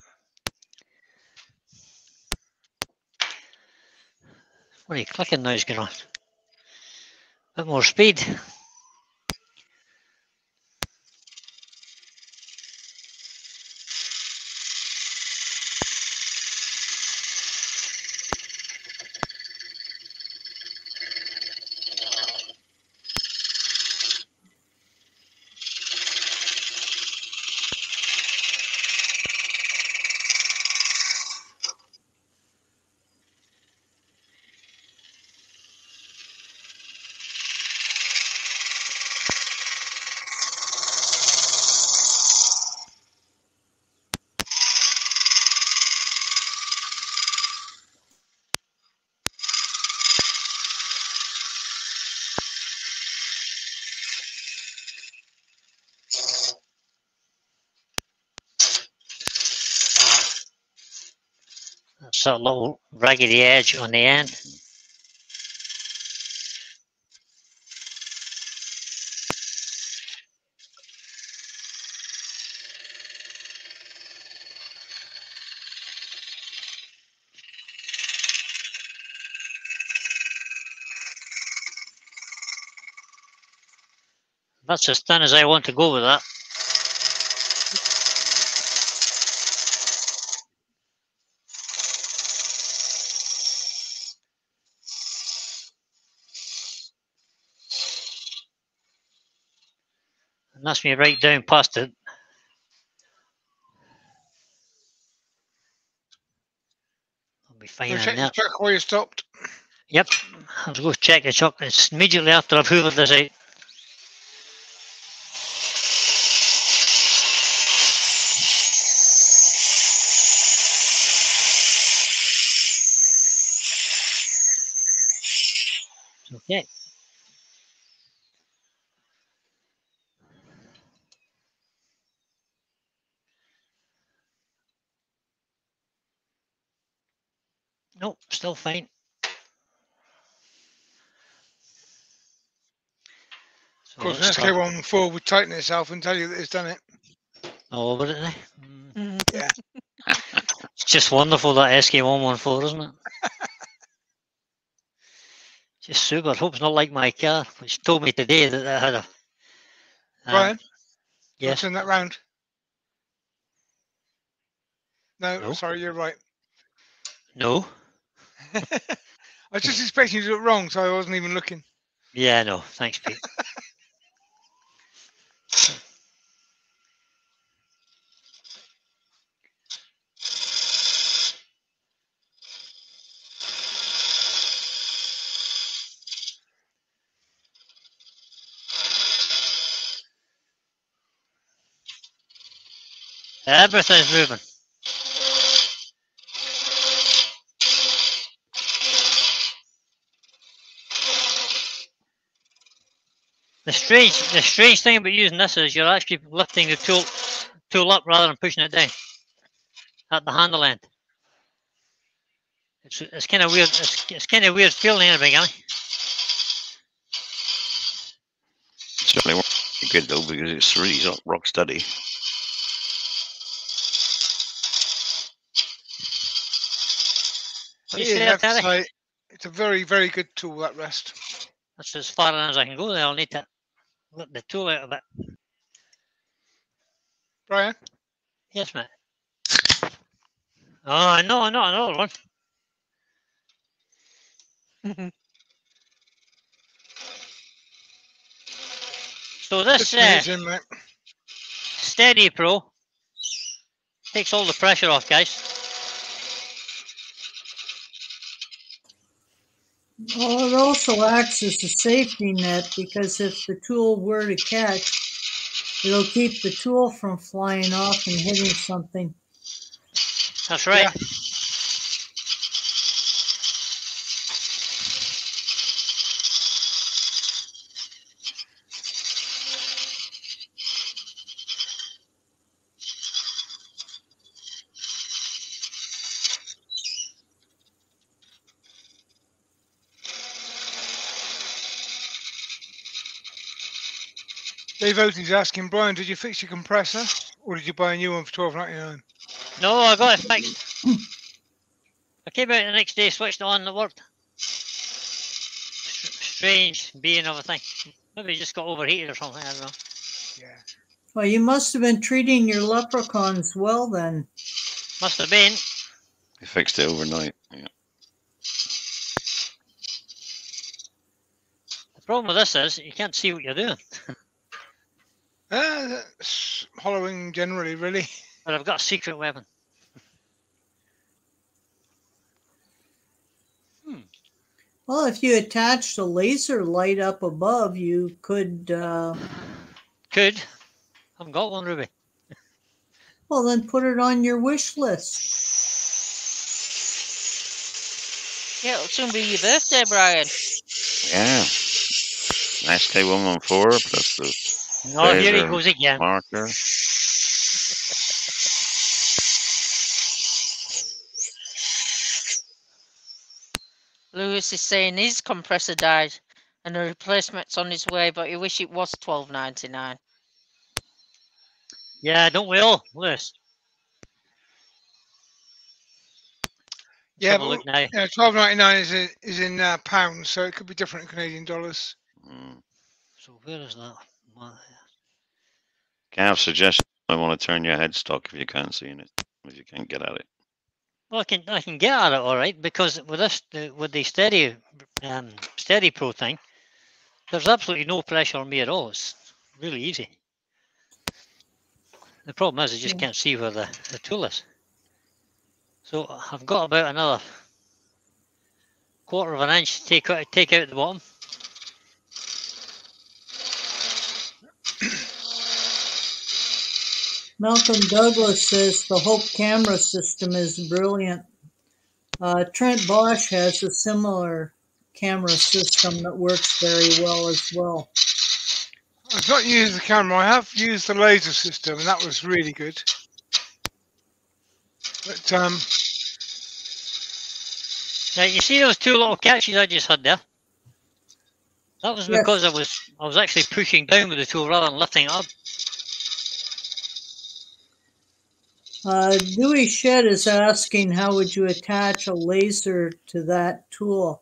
What are you clicking noise going on? Bit more speed. That's a little raggedy edge on the end. That's as thin as I want to go with that. And that's me right down past it. I'll be fine Go on check your that. chuck where you stopped. Yep, I'll go check the chuck. It's immediately after I've hoovered this out. Okay. Nope, still fine. Of course, an let's start. SK114 would tighten itself and tell you that it's done it. Oh, would it? Yeah. It's just wonderful, that SK114, isn't it? Just super. Hope it's not like my car, which told me today that I had a. Brian, do you want Yes. to turn that round? No, No. sorry, you're right. No. I was just expecting you to look wrong, so I wasn't even looking. Yeah, no. Thanks, Pete. Everything's moving. The strange thing about using this is you're actually lifting the tool up rather than pushing it down at the handle end. It's kind of weird. It's kind of weird feeling in the beginning. Certainly won't be good though because it's really rock steady. What do you It is, say, I have to Terry? say, it's a very, very good tool, that rest. That's as far as I can go. I'll need to let the tool out a bit. Brian? Yes, mate. Oh, no, not another one. So this 6 minutes in, mate. Steady Pro takes all the pressure off, guys. Well, it also acts as a safety net because if the tool were to catch, it'll keep the tool from flying off and hitting something. That's right. Yeah. Dave Oatley's asking, Brian, did you fix your compressor or did you buy a new one for $12.99? No, I got it fixed. I came out the next day, switched it on, and it worked. Strange being of a thing. Maybe it just got overheated or something, I don't know. Yeah. Well, you must have been treating your leprechauns well then. Must have been. We fixed it overnight. Yeah. The problem with this is you can't see what you're doing. That's hollowing generally, really. But I've got a secret weapon. Well, if you attached a laser light up above, you could. Could. Haven't got one, Ruby. Well, then put it on your wish list. Yeah, it'll soon be your birthday, Brian. Yeah. SK114 plus the Oh, here he laser goes again. marker. Lewis is saying his compressor died and a replacement's on his way, but he wish it was $12.99. Yeah, don't we all, Lewis? Let's Yeah, have a but look now. $12.99 is in pounds, so it could be different in Canadian dollars. Mm. So where is that? Gav suggests I want to turn your headstock if you can't see it, if you can't get at it. Well, I can get at it all right, because with this, with the Steady Pro thing, there's absolutely no pressure on me at all. It's really easy. The problem is I just can't see where the tool is. So I've got about another quarter of an inch to take out the bottom. Malcolm Douglas says the Hope camera system is brilliant. Trent Bosch has a similar camera system that works very well as well. I've not used the camera. I have used the laser system, and that was really good. But Now you see those two little catches I just had there? That was Yes. because I was actually pushing down with the tool rather than lifting it up. Dewey Shed is asking how would you attach a laser to that tool.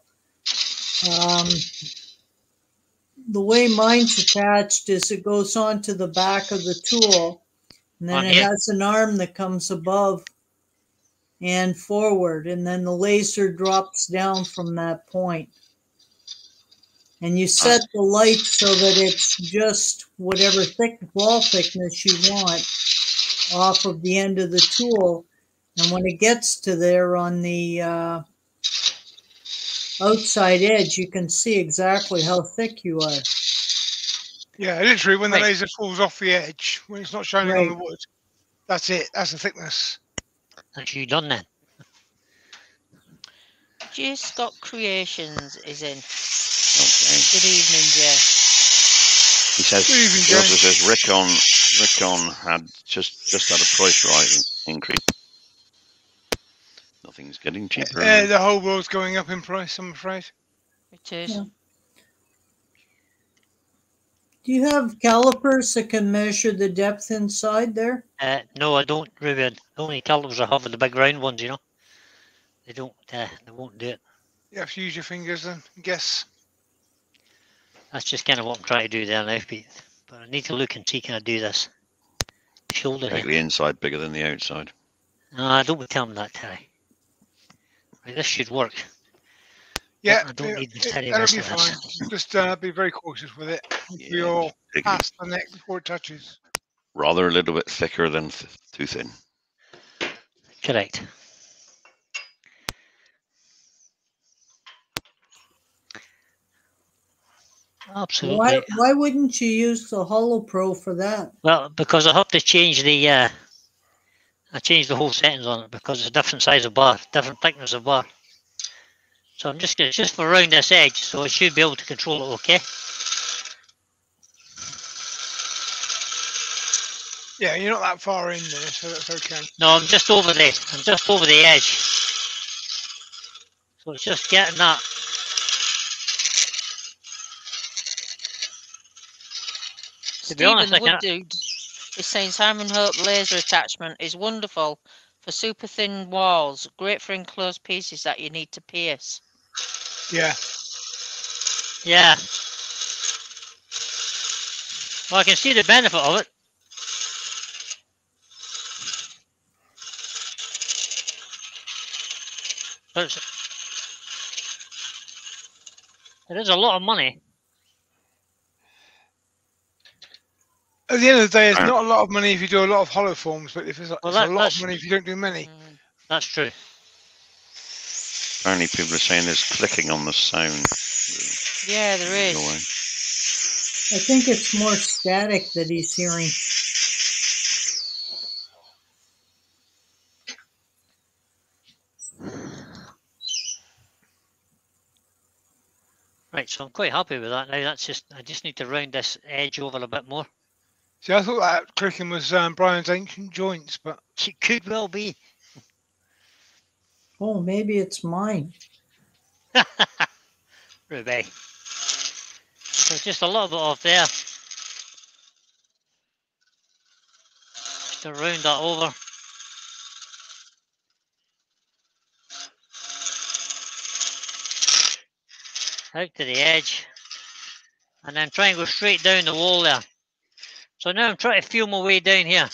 The way mine's attached is it goes onto the back of the tool, and then On it here? has an arm that comes above and forward, and then the laser drops down from that point. And you set the light so that it's just whatever wall thickness you want off of the end of the tool. And when it gets to there on the outside edge, you can see exactly how thick you are. yeah, literally when the Right. laser falls off the edge, when it's not shining on Right. the wood, that's it. That's the thickness. That's you done then. J. Scott Creations is in. Okay. Good evening, Jay. He says. Good evening, He also James. says Rickon had just had a price rise increase. Nothing's getting cheaper. The whole world's going up in price, I'm afraid. It is. Yeah. Do you have calipers that can measure the depth inside there? No, I don't, Ruben. The only calipers I have are the big round ones, you know. They don't. They won't do it. You have to use your fingers then, I guess. That's just kind of what I'm trying to do there now, Pete. But I need to look and see, can I do this? Shoulder Make here. the inside bigger than the outside. No, don't tell them that, Terry. Right, this should work. Yeah, I don't need the Terry that'll rest be of fine. this. Just be very cautious with it. Yeah, You're take it past the neck before it touches. rather a little bit thicker than too thin. Correct. Absolutely. Why wouldn't you use the Holo Pro for that? Well, because I have to change the I changed the whole settings on it because it's a different size of bar, different thickness of bar. So I'm just it's just for around this edge, so I should be able to control it okay. Yeah, you're not that far in there, so that's okay. No, I'm just over the edge. So it's just getting that. be honest, Stephen I Wood can't. Dude is saying Simon Hope laser attachment is wonderful for super thin walls, great for enclosed pieces that you need to pierce. Yeah. Yeah. Well, I can see the benefit of it. But it is a lot of money. At the end of the day, it's Alright. not a lot of money if you do a lot of hollow forms, but if it's a lot of that's money if you don't do many. that's true. Apparently, people are saying there's clicking on the sound. Yeah, there is. Away. I think it's more static that he's hearing. Right, so I'm quite happy with that now. That's just I just need to round this edge over a bit more. See, I thought that clicking was Brian's ancient joints, but It could well be. Oh, maybe it's mine. Ruby. So just a little bit off there. Just to round that over. Out to the edge. And then try and go straight down the wall there. So now I'm trying to feel my way down here.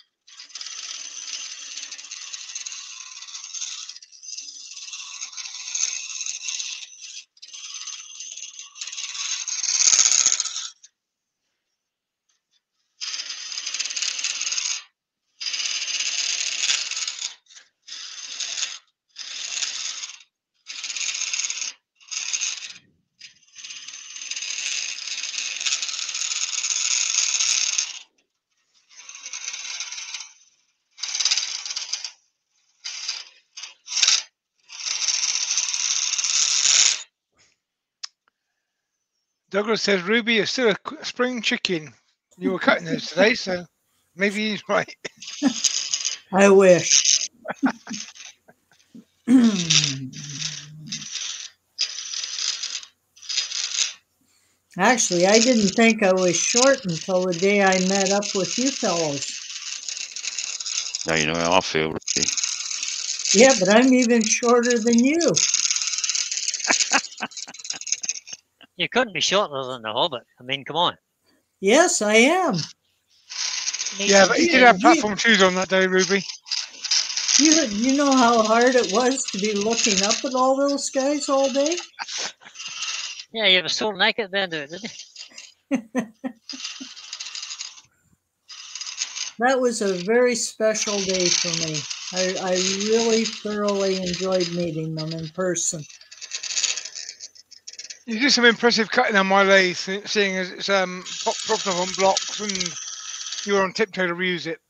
Douglas says Ruby is still a spring chicken. You were cutting those today, so maybe he's right. I wish. Actually, I didn't think I was short until the day I met up with you fellows. Now you know how I feel, really. Yeah, but I'm even shorter than you. You couldn't be shorter than the Hobbit. I mean, come on. Yes, I am. Yeah, but he did have platform shoes on that day, Ruby. You know how hard it was to be looking up at all those guys all day? Yeah, you have a sore neck at the end of it, didn't you? That was a very special day for me. I really thoroughly enjoyed meeting them in person. You did some impressive cutting on my lathe, seeing as it's propped up on blocks and you were on tiptoe to reuse it.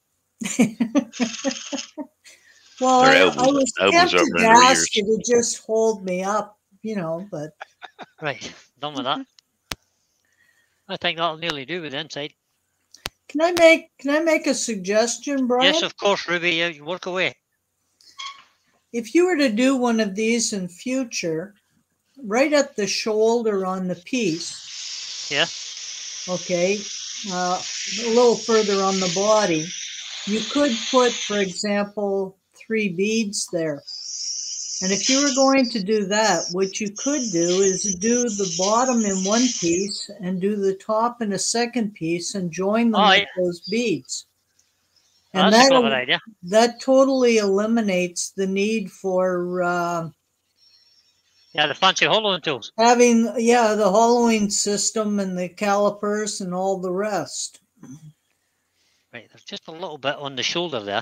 Well, Their I elbows was are up tempted around to their ask ears. you to just hold me up, but Right, done with that. I think that'll nearly do with the inside. can I make a suggestion, Brian? Yes, of course, Ruby. Yeah, you work away. If you were to do one of these in future, right at the shoulder on the piece, Yeah. okay, a little further on the body, you could put, for example, 3 beads there. And if you were going to do that, what you could do is do the bottom in one piece and do the top in a second piece and join them with those beads. And That's a clever idea. That totally eliminates the need for the fancy hollowing tools. having the hollowing system and the calipers and all the rest. Right, there's just a little bit on the shoulder there.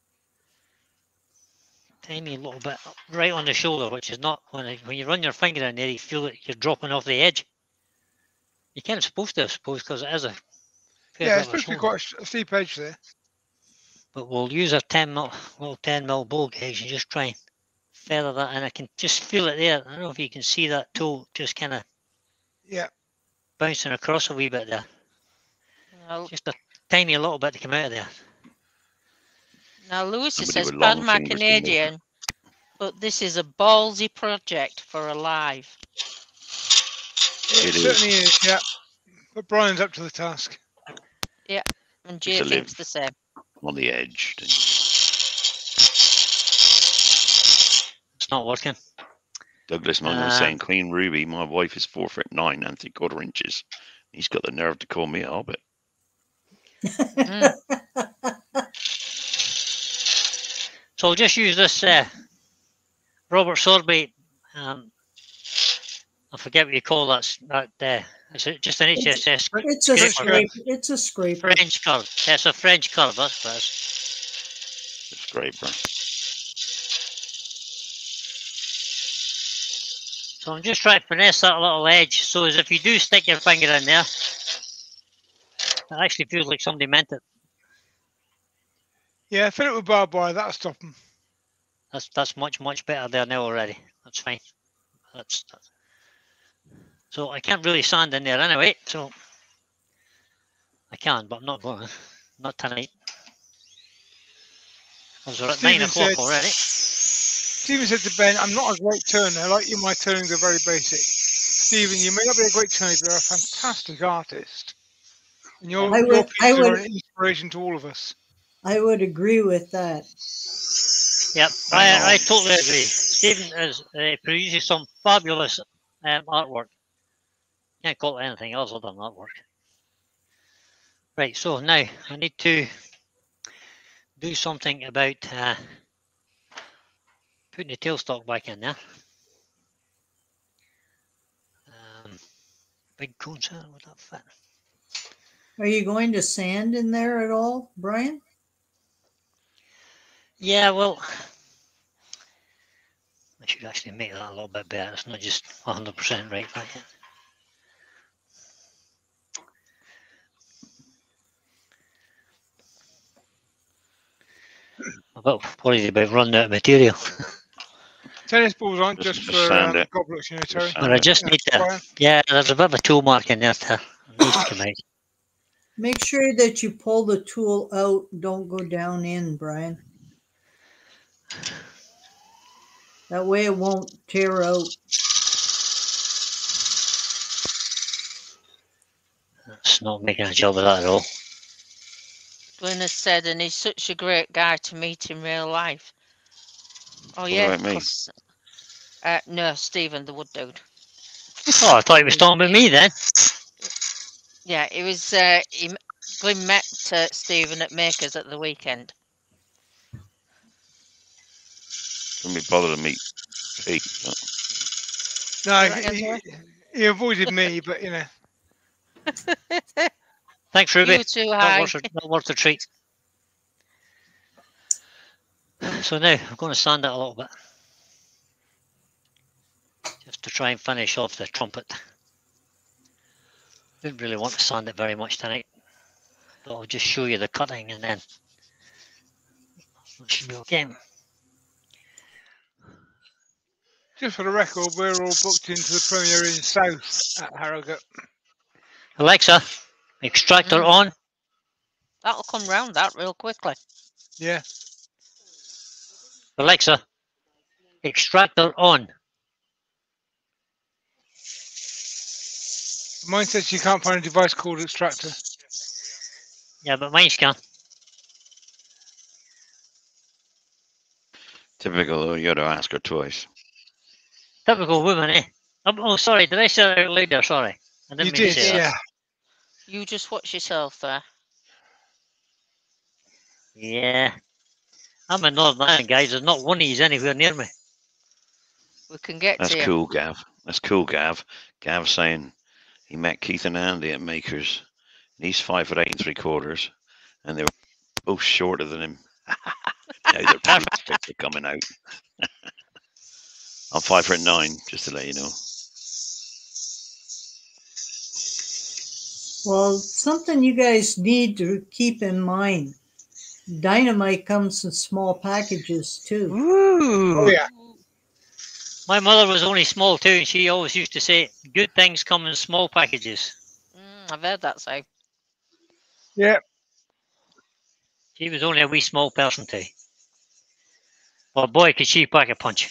Tiny little bit right on the shoulder, which is not, when you run your finger in there, you feel that you're dropping off the edge. You can't supposed to, I suppose, because it is a fair It's bit of a supposed to be shoulder. quite a steep edge there. But we'll use a 10 mil bowl gauge and just try and feather that, and I can just feel it there. I don't know if you can see that toe just kind of bouncing across a wee bit there. Well, just a tiny little bit to come out of there. Now, Lewis Somebody says, with long pardon my fingers can walk Canadian, but this is a ballsy project for a live. It certainly is, yeah. But Brian's up to the task. And Used Jay to thinks live the same. on the edge. It's not working. Douglas Munn was saying, Queen Ruby, my wife is 4'9" and 3/4 inches. He's got the nerve to call me a hobbit. Mm. So I'll just use this Robert Sorbet. I forget what you call that. Is it just an HSS It's a scraper? scraper. It's a scraper. French curve. It's a French curve. That's what it is. The scraper. So I'm just trying to finesse that little edge so as if you do stick your finger in there, it actually feels like somebody meant it. Yeah, fill it with barbed wire. That'll stop them. That's much better there now already. That's fine. That's so I can't really sand in there anyway. So I can, but I'm not going. Not tonight. Because we're at 9 o'clock already. Stephen said to Ben, "I'm not a great turner. I like you. My turnings are very basic. Stephen, you may not be a great turner, but you're a fantastic artist. And your pieces are an inspiration to all of us." I would agree with that. Yep, I totally agree. Stephen produces some fabulous artwork. Can't call it anything else other than artwork. Right, so now I need to do something about putting the tailstock back in there. Big cones, would that fit? Are you going to sand in there at all, Brian? Yeah, well, I should actually make that a little bit better. It's not just 100% right back in. I'm about worried about running out of material. Tennis balls aren't Just just for sand it. goblets, you know, Terry. But I just need to. Yeah, there's a bit of a tool mark in there to needs to come out. Make sure that you pull the tool out. Don't go down in, Brian. That way it won't tear out. It's not making a job of that at all. Glenn has said, and he's such a great guy to meet in real life. Oh, yeah. What about me? 'Cause, no, Stephen, the wood dude. Oh, I thought he was talking about me then. Yeah, it was. Glenn met Stephen at Makers at the weekend. Couldn't be bothered to meet Pete. No, Say that again, he avoided me, but you know. Thanks, Ruby. You were too high. Not worth the treat. So now I'm going to sand it a little bit. Just to try and finish off the trumpet. Didn't really want to sand it very much tonight. But I'll just show you the cutting and then it should be okay. Just for the record, we're all booked into the premiere in South at Harrogate. Alexa, extractor on. That'll come round that real quickly. Yeah. Alexa, extractor on. Mine says you can't find a device called extractor. Yeah, but mine's can. Typical, you got to ask her twice. Typical woman, eh? Oh, sorry, did I say that out loud there? Sorry. I didn't You mean did, to say that. yeah. You just watch yourself there. Yeah. I'm in Northern Ireland, guys. There's not one of these anywhere near me. We can get That's to you. cool, Gav. That's cool, Gav. Gav saying he met Keith and Andy at Makers. And he's 5'8" 3/4, and they were both shorter than him. Now their fits are coming out. I'm 5'9", just to let you know. Well, something you guys need to keep in mind. Dynamite comes in small packages too. Ooh. Oh, yeah. My mother was only small too, and she always used to say, good things come in small packages. I've heard that say. Yeah. She was only a wee small person too. Well, boy, could she pack a punch.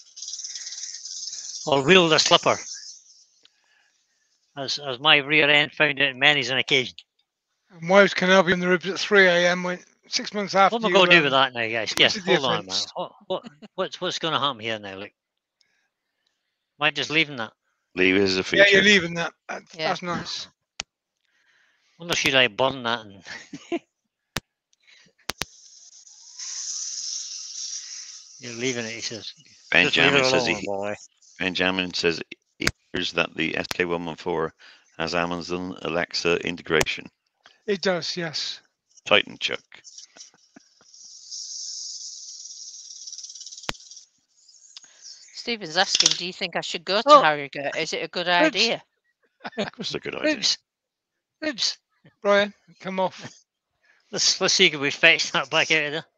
Or wield a slipper. As my rear end found it on many's an occasion. And wives can help you in the ribs at 3 a.m. when 6 months after What am I you. going to do with that now, guys? Yeah, what's the hold on a minute. difference? What's going to happen here now? Like, am I just leaving that? Leave it as a Yeah, feature. you're leaving that. Yeah. That's nice. Wonder should I burn that and you're leaving it, he says. Just leave it Benjamin says alone, boy. Benjamin says he hears that the SK114 has Amazon Alexa integration. It does, yes. Titan Chuck. Stephen's asking, do you think I should go to Oh. Harrogate? Is it a good Oops. idea? That's a good idea. Oops. Brian, come off. Let's see if we fetch that back out of there.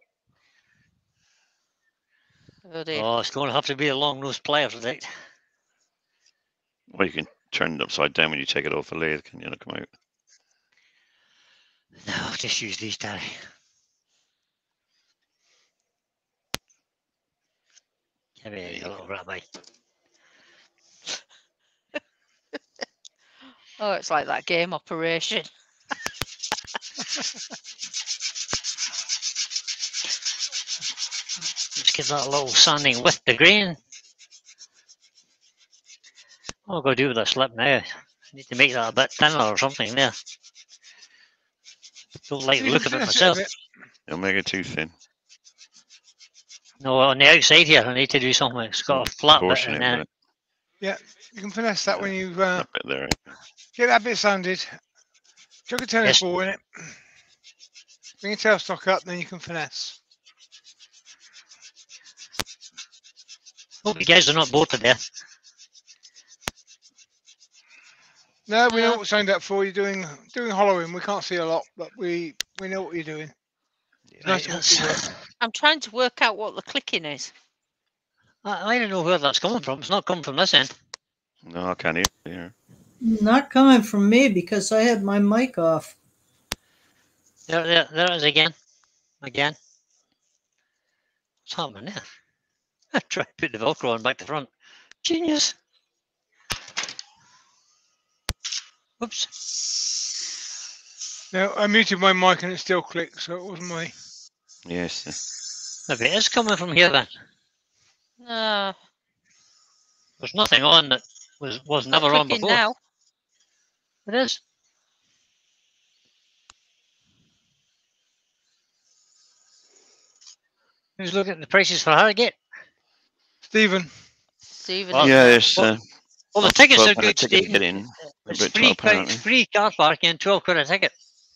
Oh dear. Oh, it's going to have to be a long-nosed pliers, I think. Well, you can turn it upside down when you take it off the lathe. Can you not come out? No, I'll just use these, Daddy. Give me a little rabbi. Oh, it's like that game Operation. Let's give that a little sanding with the grain. What am I going to do with that slip now? I need to make that a bit thinner or something there. Don't like the look of it myself. It'll make it too thin. No, on the outside here, I need to do something. It's got a flat bit Portion and it then with Yeah, you can finesse that when you that bit there. get that bit sanded. Chuck a tennis Yes. ball in it. Bring your tailstock up, then you can finesse. hope you guys are not bored to death. No, we know Yeah. what we signed up for. You're doing hollowing. We can't see a lot, but we know what you're doing. It's nice to watch you work. I'm trying to work out what the clicking is. I don't know where that's coming from. It's not coming from this end. No, I can't hear. Not coming from me because I had my mic off. There it is again. Again. What's happening there? I try to put the Velcro on back to front. Genius. Oops. No, I muted my mic and it still clicked, so it wasn't my. Yes. Maybe it is coming from here then. There's nothing on that was Not never on clicking before. now. It is. Who's looking at the prices for Harrogate? Stephen, Stephen. Well, Yeah, there's well, the tickets are £12 a good, ticket to Stephen. get in. It's About free, £12 apparently. free car parking, 12 quid a ticket.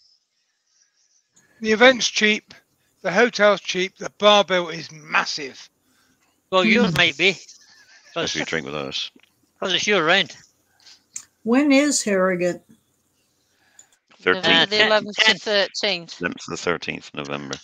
the event's cheap, the hotel's cheap, the bar bill is massive. Well, yours might be, Especially if you drink with us. because it's your round. When is Harrogate? 13th. November the 11th to 10th. 13th. 11th to the 13th of November.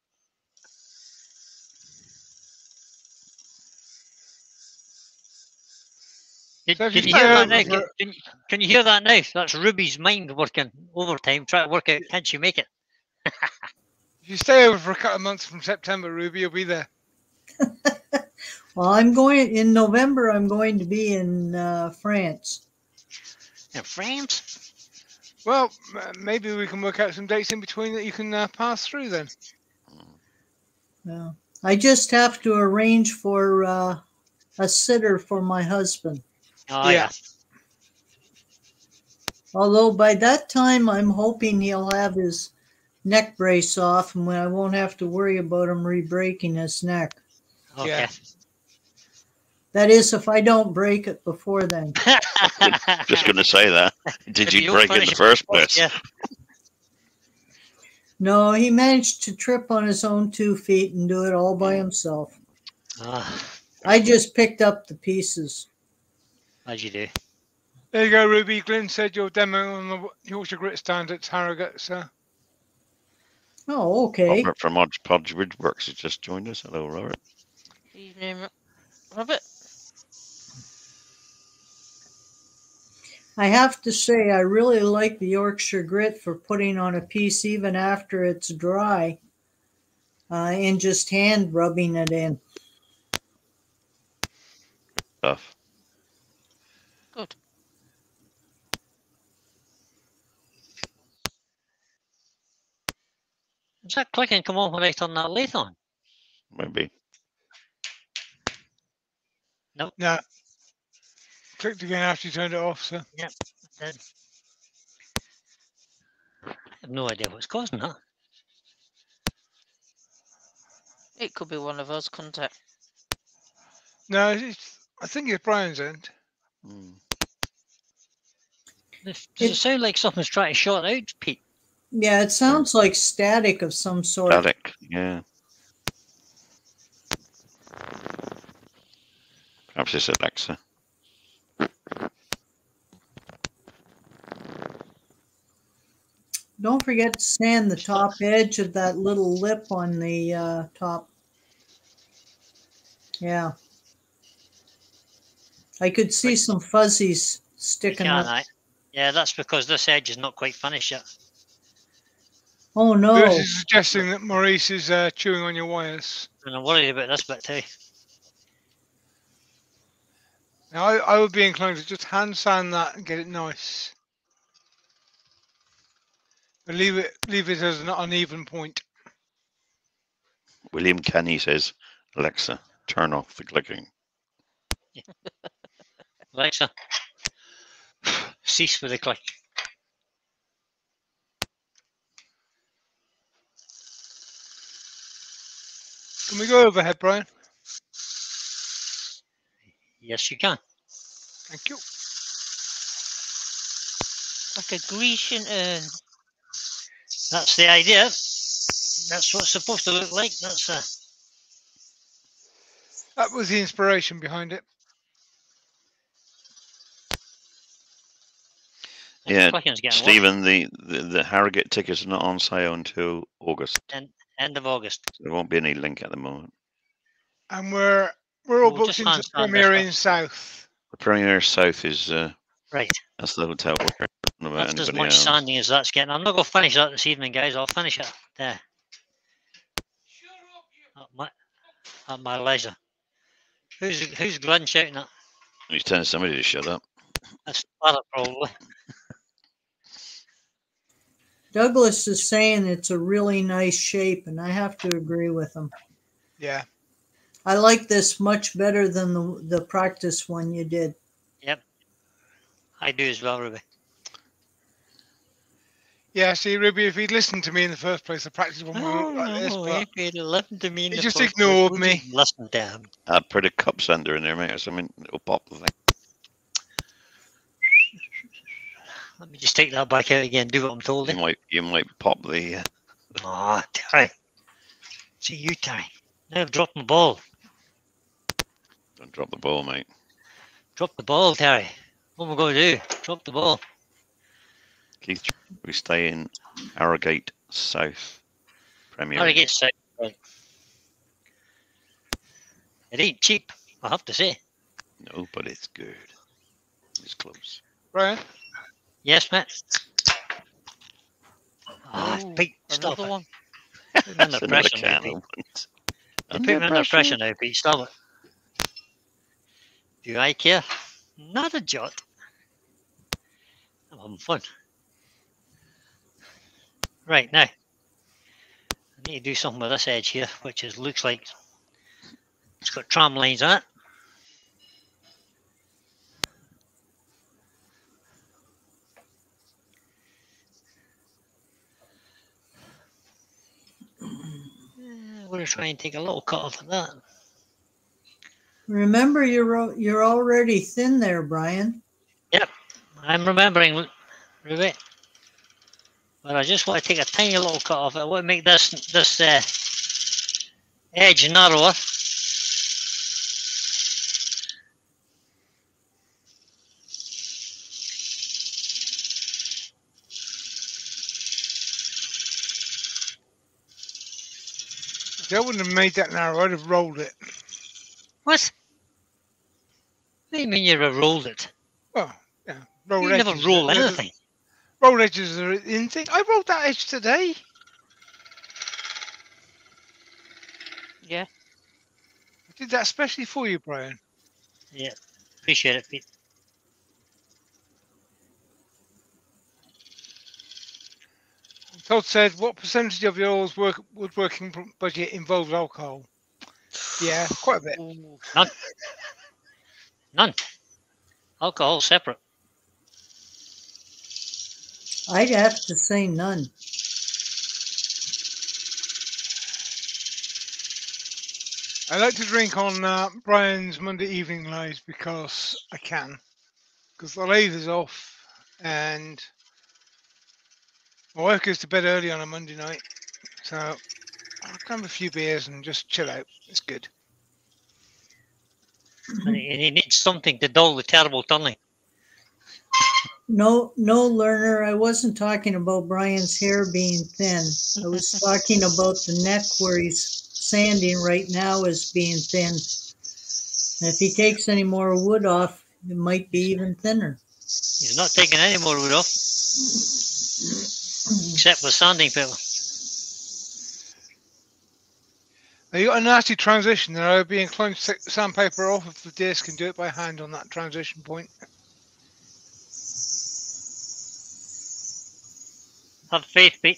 So if you Can you stay hear that over now? for- Can you hear that now? That's Ruby's mind working overtime, trying to work out, can she make it? If you stay over for a couple of months from September, Ruby, you'll be there. Well, I'm going in November. I'm going to be in France. In France? Well, maybe we can work out some dates in between that you can pass through then. I just have to arrange for a sitter for my husband. Oh, Yeah. yeah. Although by that time, I'm hoping he'll have his neck brace off, and I won't have to worry about him re-breaking his neck. Okay. Yeah. That is, if I don't break it before then. Just going to say that. Did If you you break it in finish the it first first, place? yeah. No, he managed to trip on his own 2 feet and do it all by himself. Ah, I just picked up the pieces. as you do. There you go, Ruby. Glenn said your demo on the Yorkshire Grit stand at Harrogate. So Oh, okay. Robert from Podge Woodworks has just joined us. Hello, Robert. Evening, Robert. I have to say, I really like the Yorkshire Grit for putting on a piece even after it's dry and just hand rubbing it in. Stuff. Good. Does that clicking come on when I turn that lathe on? Maybe. No. Clicked again after you turned it off, so. Yep, I did. I have no idea what's causing that. It could be one of us, couldn't it? No, I think it's Brian's end. Mm. Does it sound like something's trying to short out, Pete? Yeah, it sounds like static of some sort. Static, yeah. Perhaps it's Alexa. Don't forget to sand the top edge of that little lip on the top. Yeah. I could see Right. some fuzzies You sticking can, up. aye. Yeah, that's because this edge is not quite finished yet. Oh This no. is suggesting that Maurice is chewing on your wires. And I'm worried about this bit too. Now, I would be inclined to just hand sand that and get it nice. But leave it as an uneven point. William Kenny says, Alexa, turn off the clicking. Alexa, cease with the click. Can we go overhead, Brian? Yes, you can. Thank you. Like a Grecian urn. That's the idea. That's what it's supposed to look like. That's That was the inspiration behind it. Yeah, clicking's getting worse. Stephen, the Harrogate tickets are not on sale until August. End of August. So there won't be any link at the moment. And we're all We'll booked just into hand sand Premier this Inn South. The Premier South is Right. that's the hotel. We're talking about That's as anybody much else. sanding as that's getting. I'm not going to finish that this evening, guys. I'll finish it there. At my leisure. Who's Glenn shouting at? He's telling somebody to shut up. That's Father, probably. Douglas is saying it's a really nice shape, and I have to agree with him. Yeah. I like this much better than the practice one you did. Yep. I do as well, Ruby. Yeah, see, Ruby, if he'd listened to me in the first place, the practice one would look like this, but if he'd listened to me in he the just first ignored place, me. would you listen to him. I'd put a cup sander in there, mate, or something. It'll pop the thing. Let me just take that back out again. Do what I'm told. You might pop the. Ah, Terry. See you, Terry. Now I've dropped my ball. Don't drop the ball, mate. Drop the ball, Terry. What am I going to do? Drop the ball. Keith, we stay in Harrogate South Premier. Harrogate South. Right. It ain't cheap, I have to say. No, but it's good. It's close. Brian? Yes, Matt. Ah, Ooh, Pete, stop another it. one. Put me under That's another pressure now, can Pete. of worms. You put me under pressure now, Pete. Stop it. Do I care? Not a jot. I'm having fun. Right, now. I need to do something with this edge here, which looks like it's got tram lines on it. I'm going to try and take a little cut off of that. Remember, you're already thin there, Brian. Yep, I'm remembering, Ruby. But I just want to take a tiny little cut off it. I want to make this edge narrower. See, I wouldn't have made that narrow, I'd have rolled it. What? What do you mean you rolled it? Well, yeah, rolled You never edges. roll anything. Rolled edges are in thing. I rolled that edge today. Yeah. I did that especially for you, Brian. Yeah, appreciate it, Pete. I'm Todd said, what percentage of your woodworking budget involves alcohol? Yeah, quite a bit. Ooh. None. Alcohol separate. I'd have to say none. I like to drink on Brian's Monday evening lives because I can. Because the lathe is off and my wife goes to bed early on a Monday night. So I'll have a few beers and just chill out. It's good. And he needs something to dull the terrible turning. No, learner. I wasn't talking about Brian's hair being thin. I was talking about the neck where he's sanding right now as being thin. And if he takes any more wood off, it might be even thinner. He's not taking any more wood off, except with sanding paper. Now you got a nasty transition there. I'd be inclined to take the sandpaper off of the disc and do it by hand on that transition point. Have faith, Pete.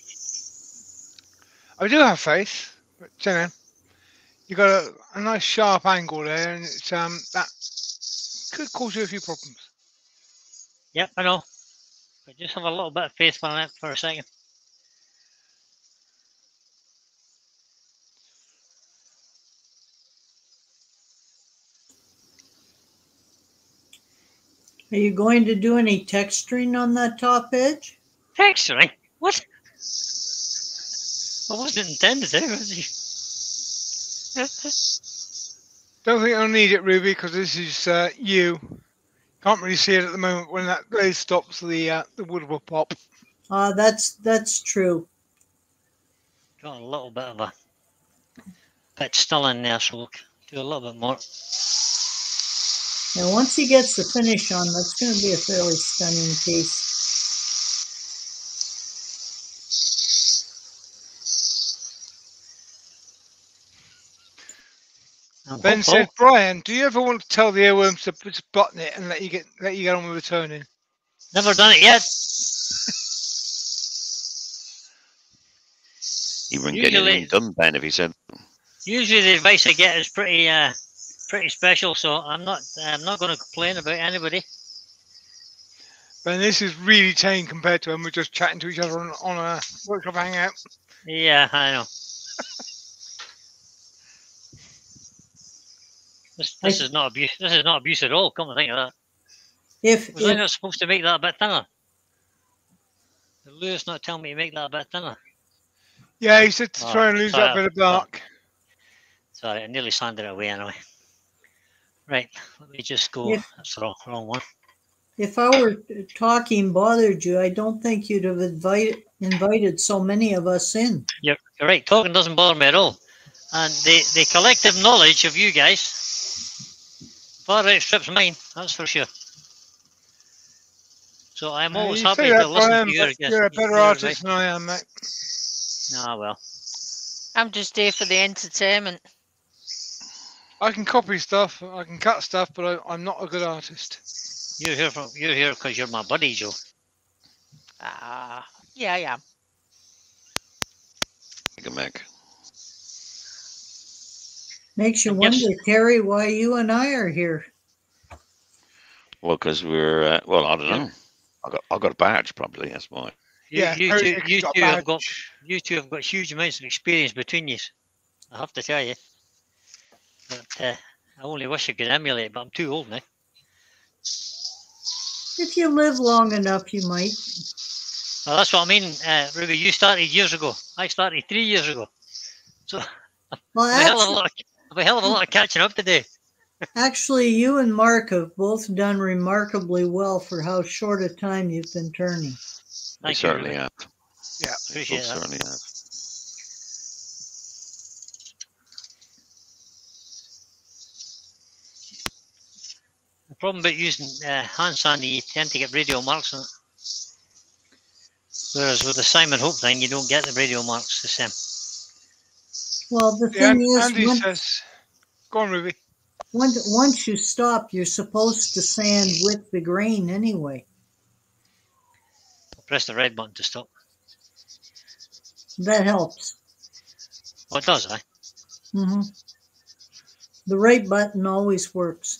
I do have faith, but you know, you got a nice sharp angle there, and it's that could cause you a few problems. Yep, I know. But just have a little bit of faith for that for a second. Are you going to do any texturing on that top edge? Texturing? What? I wasn't intended to, was he? Don't think I'll need it, Ruby, because this is you. Can't really see it at the moment. When that lathe stops, the wood will pop. That's true. Got a little bit of a bit still in there, so we'll do a little bit more. Now, once he gets the finish on, that's going to be a fairly stunning piece. Ben said, Brian, do you ever want to tell the earworms to just button it and let you get on with the turning? Never done it yet. He wouldn't get anything done, Ben, if he said. Usually the advice I get is pretty special, so I'm not going to complain about anybody. Ben, this is really tame compared to when we're just chatting to each other on a workshop hangout. Yeah, I know. This is not abuse. This is not abuse at all. Come to think of that. Was I not supposed to make that a bit thinner? Did Lewis not tell me to make that a bit thinner? Yeah, he said to try and lose that bit of bark. Sorry, I nearly sanded it away anyway. Right, let me just go. That's the wrong one. If our talking bothered you, I don't think you'd have invited so many of us in. You're right. Talking doesn't bother me at all. And the collective knowledge of you guys far outstrips mine, that's for sure. So I'm always happy to listen to your guests. You're a better artist than I am, mate. Ah, well. I'm just here for the entertainment. I can copy stuff, I can cut stuff, but I'm not a good artist. You're here because you're my buddy, Joe. Yeah, I am. Take a Mick. Makes you wonder, Terry, why you and I are here. Well, because we're well, I don't know. I got a badge, probably. That's why. You two have got huge amounts of experience between you. I have to tell you. But I only wish I could emulate, but I'm too old now. If you live long enough, you might. Well, that's what I mean, Ruby. You started years ago. I started 3 years ago. So well, I have a hell of a lot of catching up to do. Actually, you and Mark have both done remarkably well for how short a time you've been turning. They certainly have. Yeah, appreciate that. Certainly have. The problem about using hand sanding, you tend to get radial marks on it. Whereas with the Simon Hope thing, you don't get the radial marks the same. Well, the thing is, Andy says, go on, Ruby. Once you stop, you're supposed to sand with the grain anyway. I'll press the red button to stop. That helps. Oh, it does, eh? Hmm. The right button always works.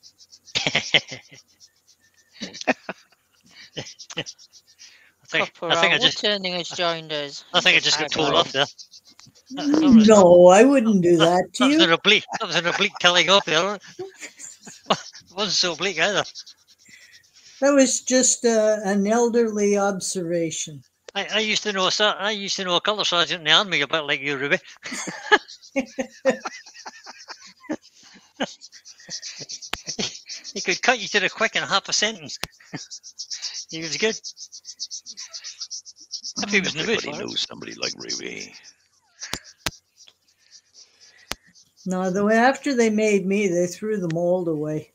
I think I Corporal just Turning has joined us. I think I just got told Hello. off there. That was not, No, I wouldn't do that to that was an you. oblique. That was an oblique telling off there. It wasn't so oblique either. That was just an elderly observation. I used to know a colour sergeant in the army a bit like you, Ruby. He could cut you to the quick in half a sentence. He was good. If he was in the mood Everybody for it. knows somebody like Ruby. No, the way after they made me, they threw the mold away.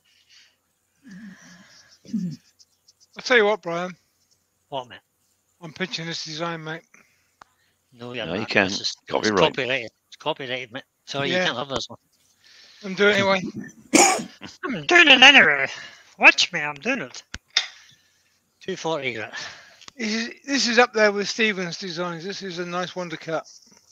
I'll tell you what, Brian. What, man? I'm pitching this design, mate. No, you're No, you not. can't. This is Copyright. copyrighted. It's copyrighted, mate. Sorry, you Yeah. can't have this one. I'm doing it anyway. I'm doing it anyway. Watch me, I'm doing it. 240 grit. This is up there with Stephen's designs. This is a nice one to cut.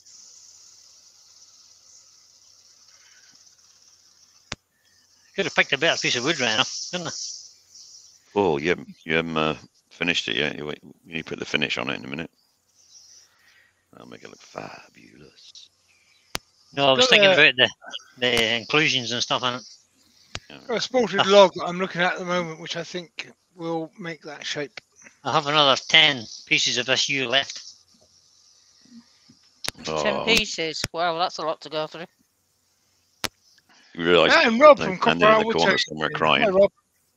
Could have picked a better piece of wood right now, couldn't I? Oh, you haven't finished it yet. You need to put the finish on it in a minute. That'll make it look fabulous. No, I was Got thinking a- about the inclusions and stuff in it. Got a sported log that I'm looking at the moment, which I think will make that shape. I have another 10 pieces of this U left. 10 Oh, pieces. Wow, that's a lot to go through. you realise And Rob they're from standing in Copper the Wood corner Tech. somewhere Hi, crying. Rob.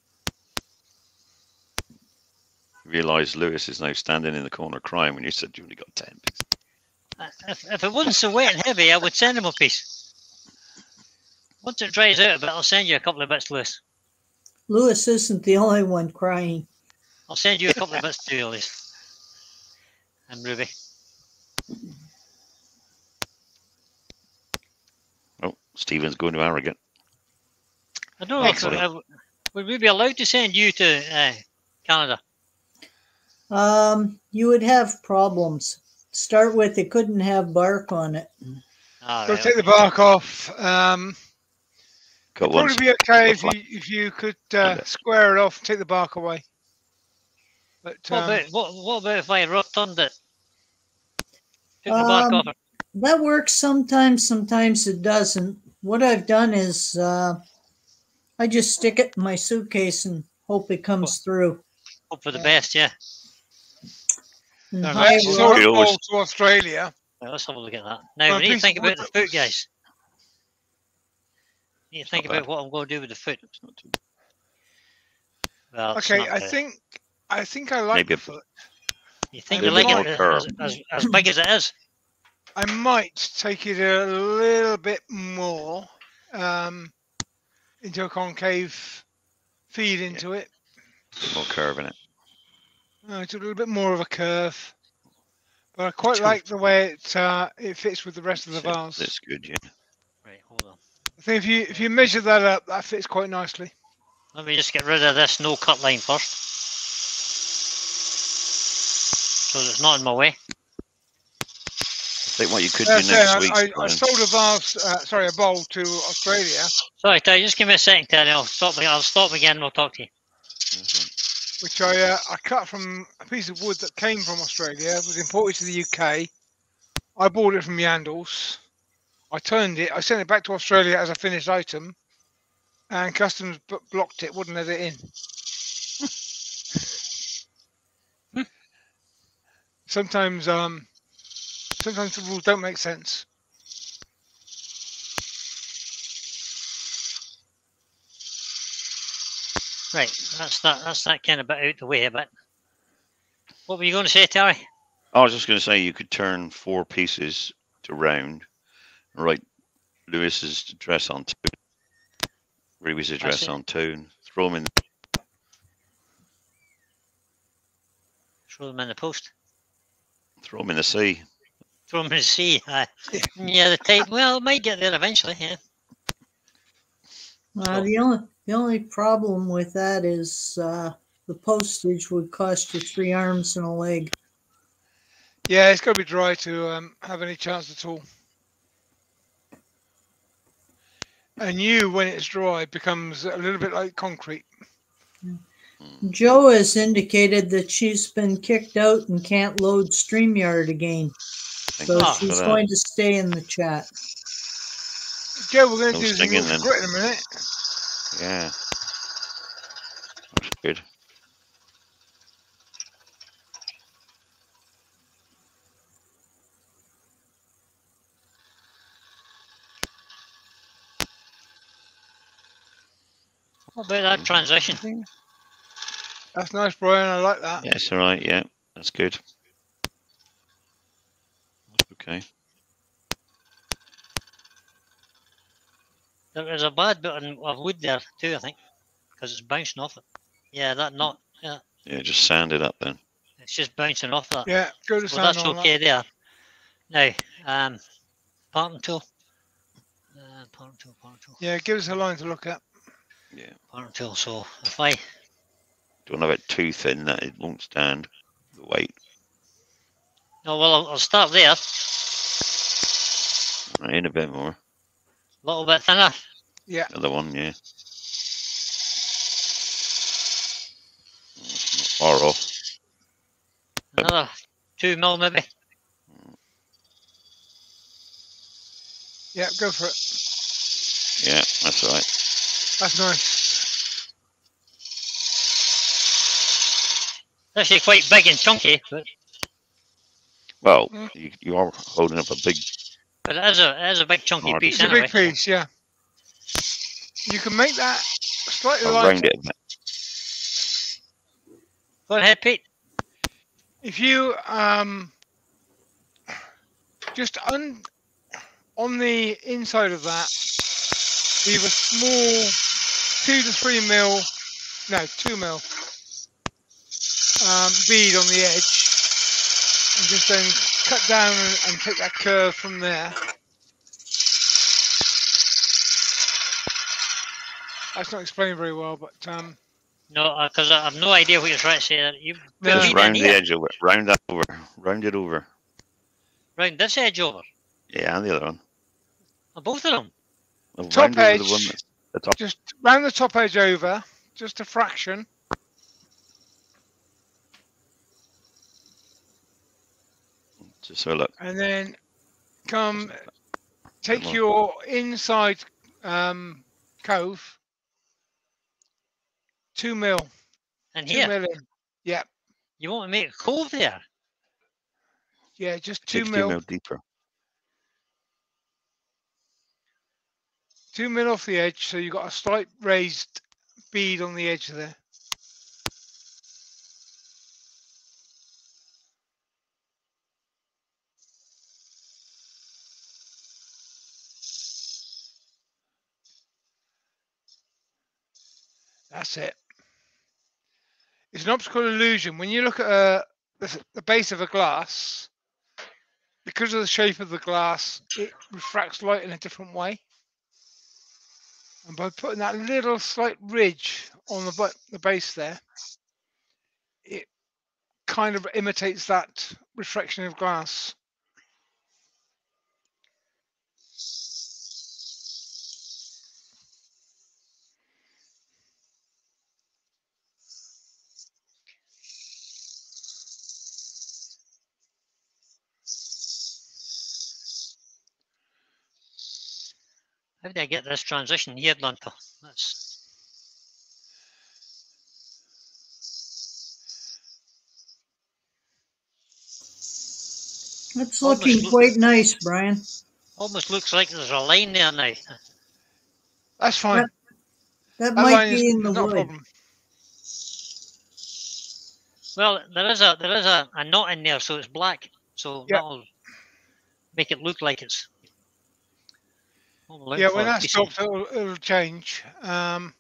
You realise Lewis is now standing in the corner crying when you said you only got 10 pieces. If it wasn't so wet and heavy, I would send him a piece. Once it dries out a bit, I'll send you a couple of bits, Lewis. Lewis isn't the only one crying. I'll send you a couple of bits too, Lewis. And Ruby. Oh, Stephen's going to Harrogate. I don't know Excellent. would we be allowed to send you to Canada? You would have problems. Start with, it couldn't have bark on it. All Got right, to take the bark off. Got one. Probably be okay got if you could Okay. square it off and take the bark away. But what about if I returned it? Took the bark off it. That works sometimes, sometimes it doesn't. What I've done is I just stick it in my suitcase and hope it comes through. Hope for the best, yeah. And I've hide actually it sold off. Good a always- ball to Australia. Right, let's have a look at that. Now, Well, we need to piece think of about wood the that foot, was- guys. We need to think not about bad. what I'm going to do with the foot. It's not too Well, it's Okay, not, I think I like Maybe the foot. you think a you like bit it more as big as it is? I might take it a little bit more into a concave feed into it. more curve in it. It's a little bit more of a curve, but I quite like the way it fits with the rest of the vase. That's good, yeah. Right, hold on. I think if you measure that up, that fits quite nicely. Let me just get rid of this no cut line first, so that it's not in my way. I think what you could do As I next say, week, I Brian, sold a vase, a bowl to Australia, Sorry, Terry, just give me a second, Terry. I'll stop again and we'll talk to you. which I cut from a piece of wood that came from Australia, was imported to the UK. I bought it from Yandles. I turned it, I sent it back to Australia as a finished item, and customs blocked it, wouldn't let it in. Sometimes the rules don't make sense. Right, that's that kind of bit out the way a bit. What were you going to say, Terry? I was just going to say you could turn 4 pieces to round, write Lewis's address on 2, Ruby's address see. on 2, and throw them in. Throw them in the post. Throw them in the sea. Throw them in the sea. Yeah, the tide. Well, it might get there eventually. Yeah. The only problem with that is the postage would cost you 3 arms and a leg. Yeah, it's got to be dry to have any chance at all. And when it's dry, becomes a little bit like concrete. Joe has indicated that she's been kicked out and can't load StreamYard again. Thank So God Ah. for she's that. going to stay in the chat. Joe, we're going to No do some singing rules then. for grit in a minute. Yeah. That's good. What about that transition? That's nice, Brian. I like that. Yeah, it's all right. Yeah, that's good. Okay. There is a bad bit of wood there too, I think, because it's bouncing off it. Yeah, that knot. Yeah, Yeah, just sand it up then. it's just bouncing off that. Yeah, go to Well, sound that's on okay there. Now, parting tool. Parting tool, parting tool. that. Yeah, give us a line to look at. Yeah. Parting tool. So if I Don't have it too thin that it won't stand the weight. no, well, I'll start there. Right, in a bit more. A little bit thinner. Yeah. Another one, yeah. It's not far off. Another 2 mil maybe. Yeah, go for it. Yeah, that's all right. That's nice. It's actually quite big and chunky, but Well, Mm. you are holding up a big. it is a big chunky Hard. piece It's a anyway. big piece, yeah. You can make that slightly I'll lighter. round it a bit. Go ahead, Pete. If you just on the inside of that, leave a small 2 to 3 mil, no 2 mil bead on the edge, and just then cut down and take that curve from there. That's not explained very well, but No, because I have no idea what you're trying to say there. You put No. Just meat in round the here. edge over. Round that over. Round it over. Round this edge over. Yeah, and the other one. Both of them. Well, Top round over edge. the one that's the top. just round the top edge over, just a fraction. Just so look. And then come take Come on. your inside cove, 2 mil, And 2 here, mil in. Yeah, you want to make a cove there. yeah, just 2 16 mil, mil deeper. 2 mil off the edge, so you've got a slight raised bead on the edge there. That's it. It's an optical illusion. When you look at the base of a glass, because of the shape of the glass, it refracts light in a different way. And by putting that little slight ridge on the base there, it kind of imitates that reflection of glass. How did I get this transition here done? That's That's Almost looking look- quite nice, Brian. almost looks like there's a line there now. That's fine. That That might line be in the is not a wood. problem. Well, there is a knot in there, so it's black. So Yeah. that'll make it look like it's. what we're looking Yeah, for, when that piece of- stops, it'll change. I'm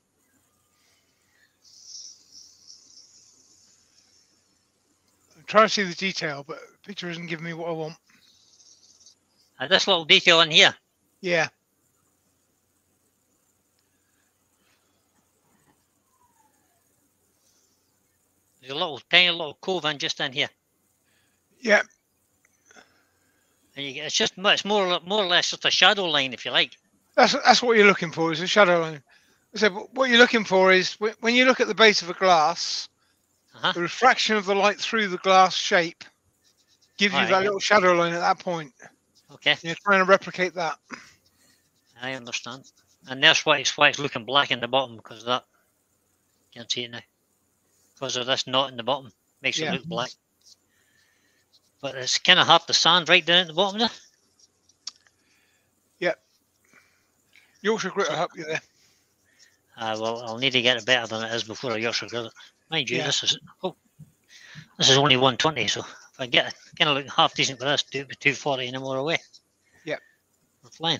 trying to see the detail, but the picture isn't giving me what I want. this little detail in here. Yeah, There's a little tiny little cove in just in here. yeah. And it's just it's more or less just a shadow line, if you like. That's what you're looking for, is a shadow line. So what you're looking for is when you look at the base of a glass, the refraction of the light through the glass shape gives you that little shadow line at that point. Okay. And you're trying to replicate that. I understand. And that's why it's looking black in the bottom, because of that. Can't see it now. Because of this knot in the bottom. Makes it look black. But it's kind of hard to sand right down at the bottom there. Yep. Yorkshire grit will help you there. Well, I'll need to get it better than it is before I Yorkshire grit it. Mind you, this is only 120, so if I get kind of look half decent for this, do it with 240 and I'm more away. Yep. We're flying.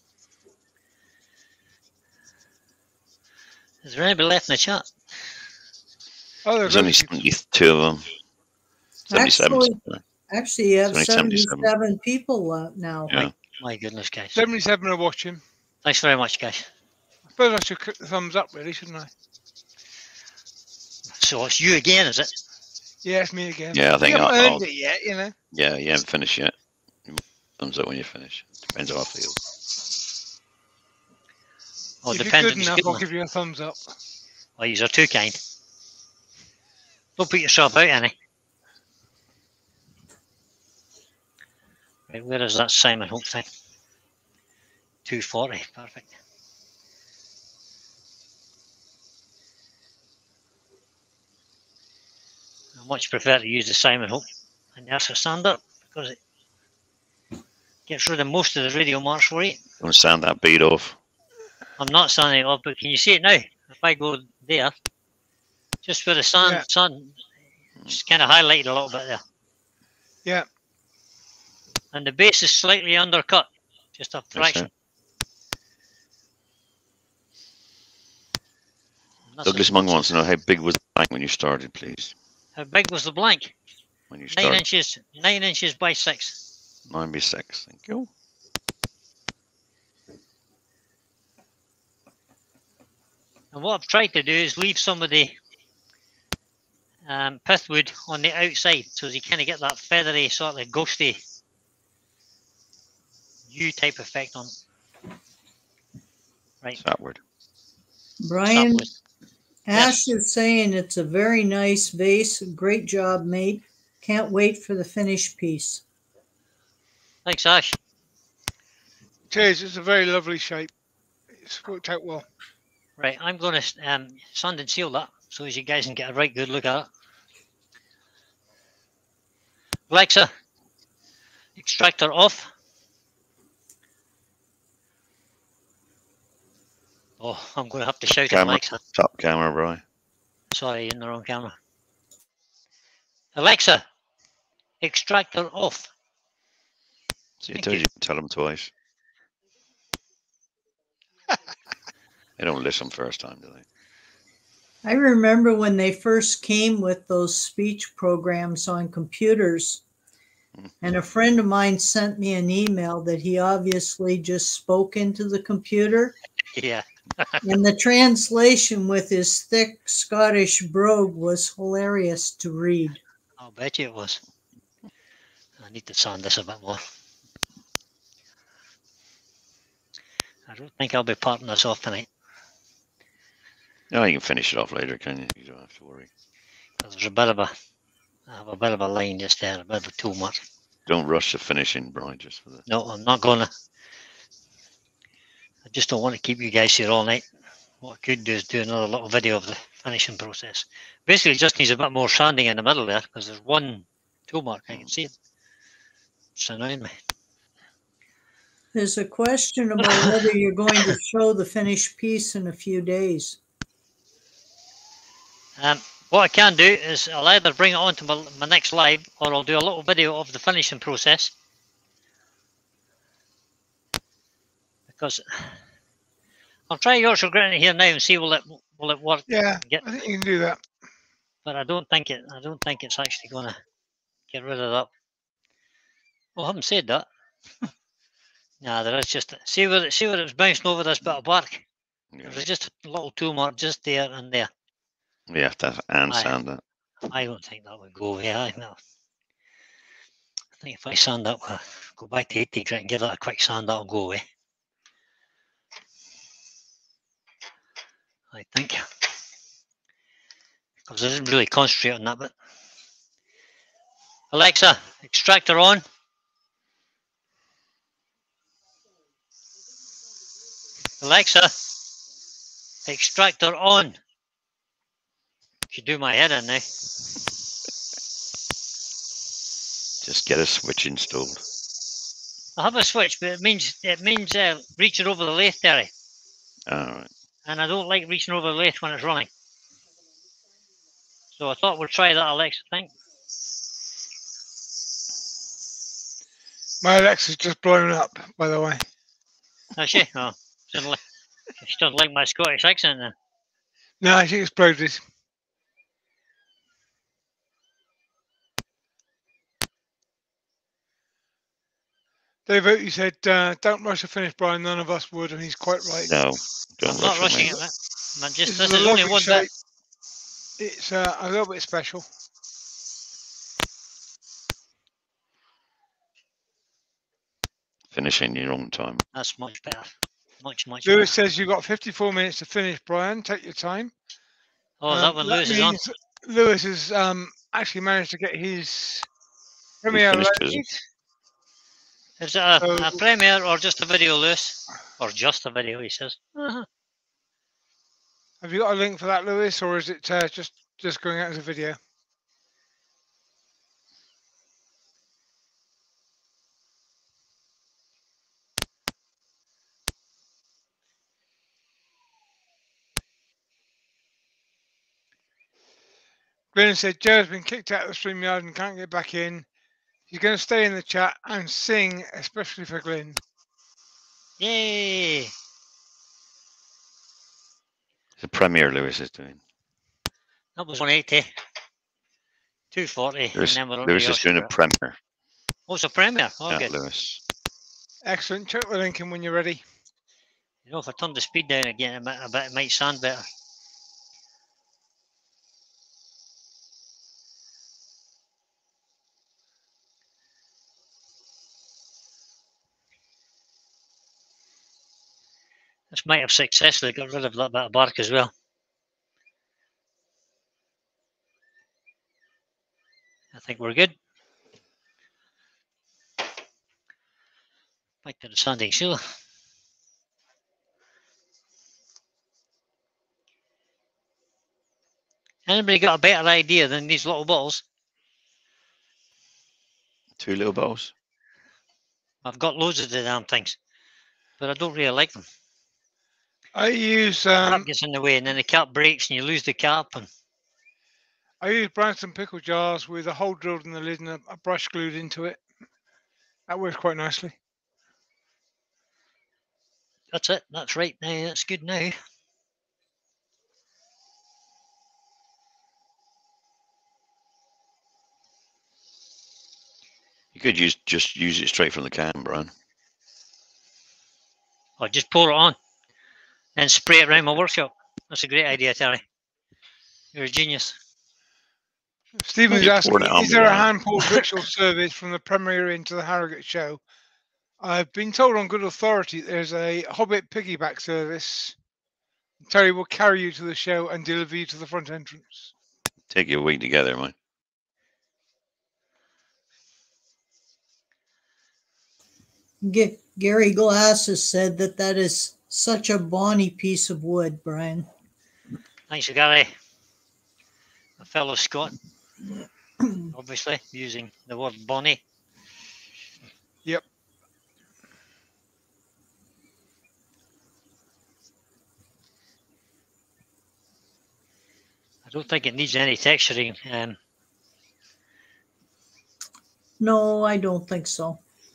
Is there anybody left in the chat? Oh, there's only 72 of them. 77. Actually, you have 77 people now. Yeah. My goodness, guys. 77 are watching. Thanks very much, guys. I suppose I should click the thumbs up, really, shouldn't I? So it's you again, is it? Yeah, it's me again. Yeah, I think I haven't earned it yet, you know. Yeah, you haven't finished yet. Thumbs up when you finish. Depends how I feel. Oh, if depends. You're good enough, I'll give you a thumbs up. Oh, you're too kind. Don't put yourself out, Annie. Right, where is that Simon Hope thing? 240, perfect. I much prefer to use the Simon Hope and the Ask Stand-Up because it gets rid of most of the radio marks for you. Don't sand that bead off. I'm not sanding it off, but can you see it now? If I go there, just where the sun, just kind of highlighted a little bit there. Yeah. And the base is slightly undercut, just a fraction. Douglas Mung wants to know how big was the blank when you started, please. How big was the blank? When you started? 9 inches. 9 inches by 6. 9 by 6. Thank you. And what I've tried to do is leave some of the pithwood on the outside, so you kind of get that feathery, sort of ghosty U-type effect on it. Right. Upward. Brian, Ash is saying it's a very nice vase. Great job, mate. Can't wait for the finished piece. Thanks, Ash. Cheers. It's a very lovely shape. It's worked out well. Right, I'm going to sand and seal that so as you guys can get a right good look at it. Alexa, extractor off. Oh, I'm going to have to shout at Alexa. Top camera, Brian. Sorry, in the wrong camera. Alexa, extractor off. See, I told you to tell them twice. They don't listen first time, do they? I remember when they first came with those speech programs on computers, and a friend of mine sent me an email that he obviously just spoke into the computer. Yeah. And the translation with his thick Scottish brogue was hilarious to read. I'll bet you it was. I need to sand this a bit more. I don't think I'll be parting this off tonight. No, you can finish it off later, can you? You don't have to worry. There's a bit of a, I have a bit of a line just there, a bit of a tool mark. Don't rush the finishing, Brian, just for the... No, I'm not gonna. I just don't want to keep you guys here all night. What I could do is do another little video of the finishing process. Basically, it just needs a bit more sanding in the middle there, because there's one tool mark, I can see it. It's annoying me. There's a question about whether you're going to show the finished piece in a few days. What I can do is I'll either bring it on to my next live, or I'll do a little video of the finishing process. Because I'll try Yorkshire gritting it here now and see will it work. Yeah, I think you can do that. But I don't think it's actually gonna get rid of that. Well, I haven't said that. Nah, there is just see where it's bouncing over this bit of bark. Yeah. There's just a little tool mark just there and there. We have to sand that. I don't think that would go away. I think if I sand that, go back to 80 grit and give that a quick sand, that'll go away. I think. Because I didn't really concentrate on that bit. Alexa, extractor on. Alexa, extractor on. Should do my head in now. Just get a switch installed. I have a switch, but it means reaching over the lathe, Terry. Alright. And I don't like reaching over the lathe when it's running. So I thought we'd try that Alexa thing. My Alexa's just blown up, by the way. Has she? Oh, she doesn't like my Scottish accent then. No, she exploded. Dave Oakley said, don't rush to finish, Brian. None of us would, and he's quite right. No, don't I'm rush not rushing me. it, man. This This is only lovely one shape. bit. It's a little bit special. Finish in your own time. That's much better. Much Lewis better. says you've got 54 minutes to finish, Brian. Take your time. Oh, that one Lewis is on. Lewis has actually managed to get his premiere finished loaded. his- Is it a premiere or just a video, Lewis? Or just a video, he says. Have you got a link for that, Lewis, or is it just going out as a video? Glenn said Joe's been kicked out of the StreamYard and can't get back in. He's going to stay in the chat and sing, especially for Glenn. Yay! The premiere Lewis is doing. That was 180. 240. Lewis, and then we're on Lewis the is doing a Oscar. premiere. Oh, it's a premiere. Oh, Yeah, good. Lewis. Excellent. Chuck the link in when you're ready. You know, if I turn the speed down again, it might sound better. This might have successfully got rid of that bit of bark as well. I think we're good. Back to the sanding seal. Anybody got a better idea than these little balls? 2 little balls. I've got loads of the damn things, but I don't really like them. I use The cap gets in the way, and then the cap breaks, and you lose the cap. And I use Branston pickle jars with a hole drilled in the lid and a brush glued into it. That works quite nicely. that's it. That's right now. That's good now. You could just use it straight from the can, Brian. Or just pour it on and spray it around my workshop. That's a great idea, Terry. You're a genius. Stephen's You're asking, pouring it on is me there a now. hand-pulled ritual service from the premiere into the Harrogate show? I've been told on good authority there's a Hobbit piggyback service. Terry will carry you to the show and deliver you to the front entrance. Take you a week together, mate. Gary Glass has said that is such a bonny piece of wood, Brian. Thanks, Gary. A fellow Scot, obviously, using the word bonny. Yep. I don't think it needs any texturing. No, I don't think so.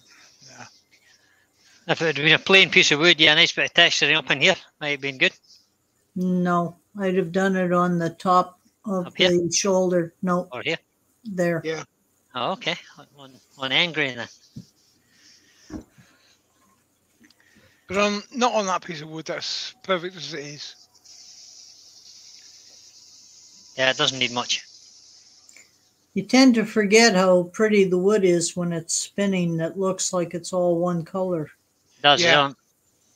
If it had been a plain piece of wood, yeah, a nice bit of texturing up in here might have been good. No, I'd have done it on the top of Up here? the shoulder. No, Or here. there. Yeah. Oh, okay. On end grain then. But not on that piece of wood. That's perfect as it is. Yeah, it doesn't need much. You tend to forget how pretty the wood is when it's spinning. That looks like it's all one color. Does Yeah. it?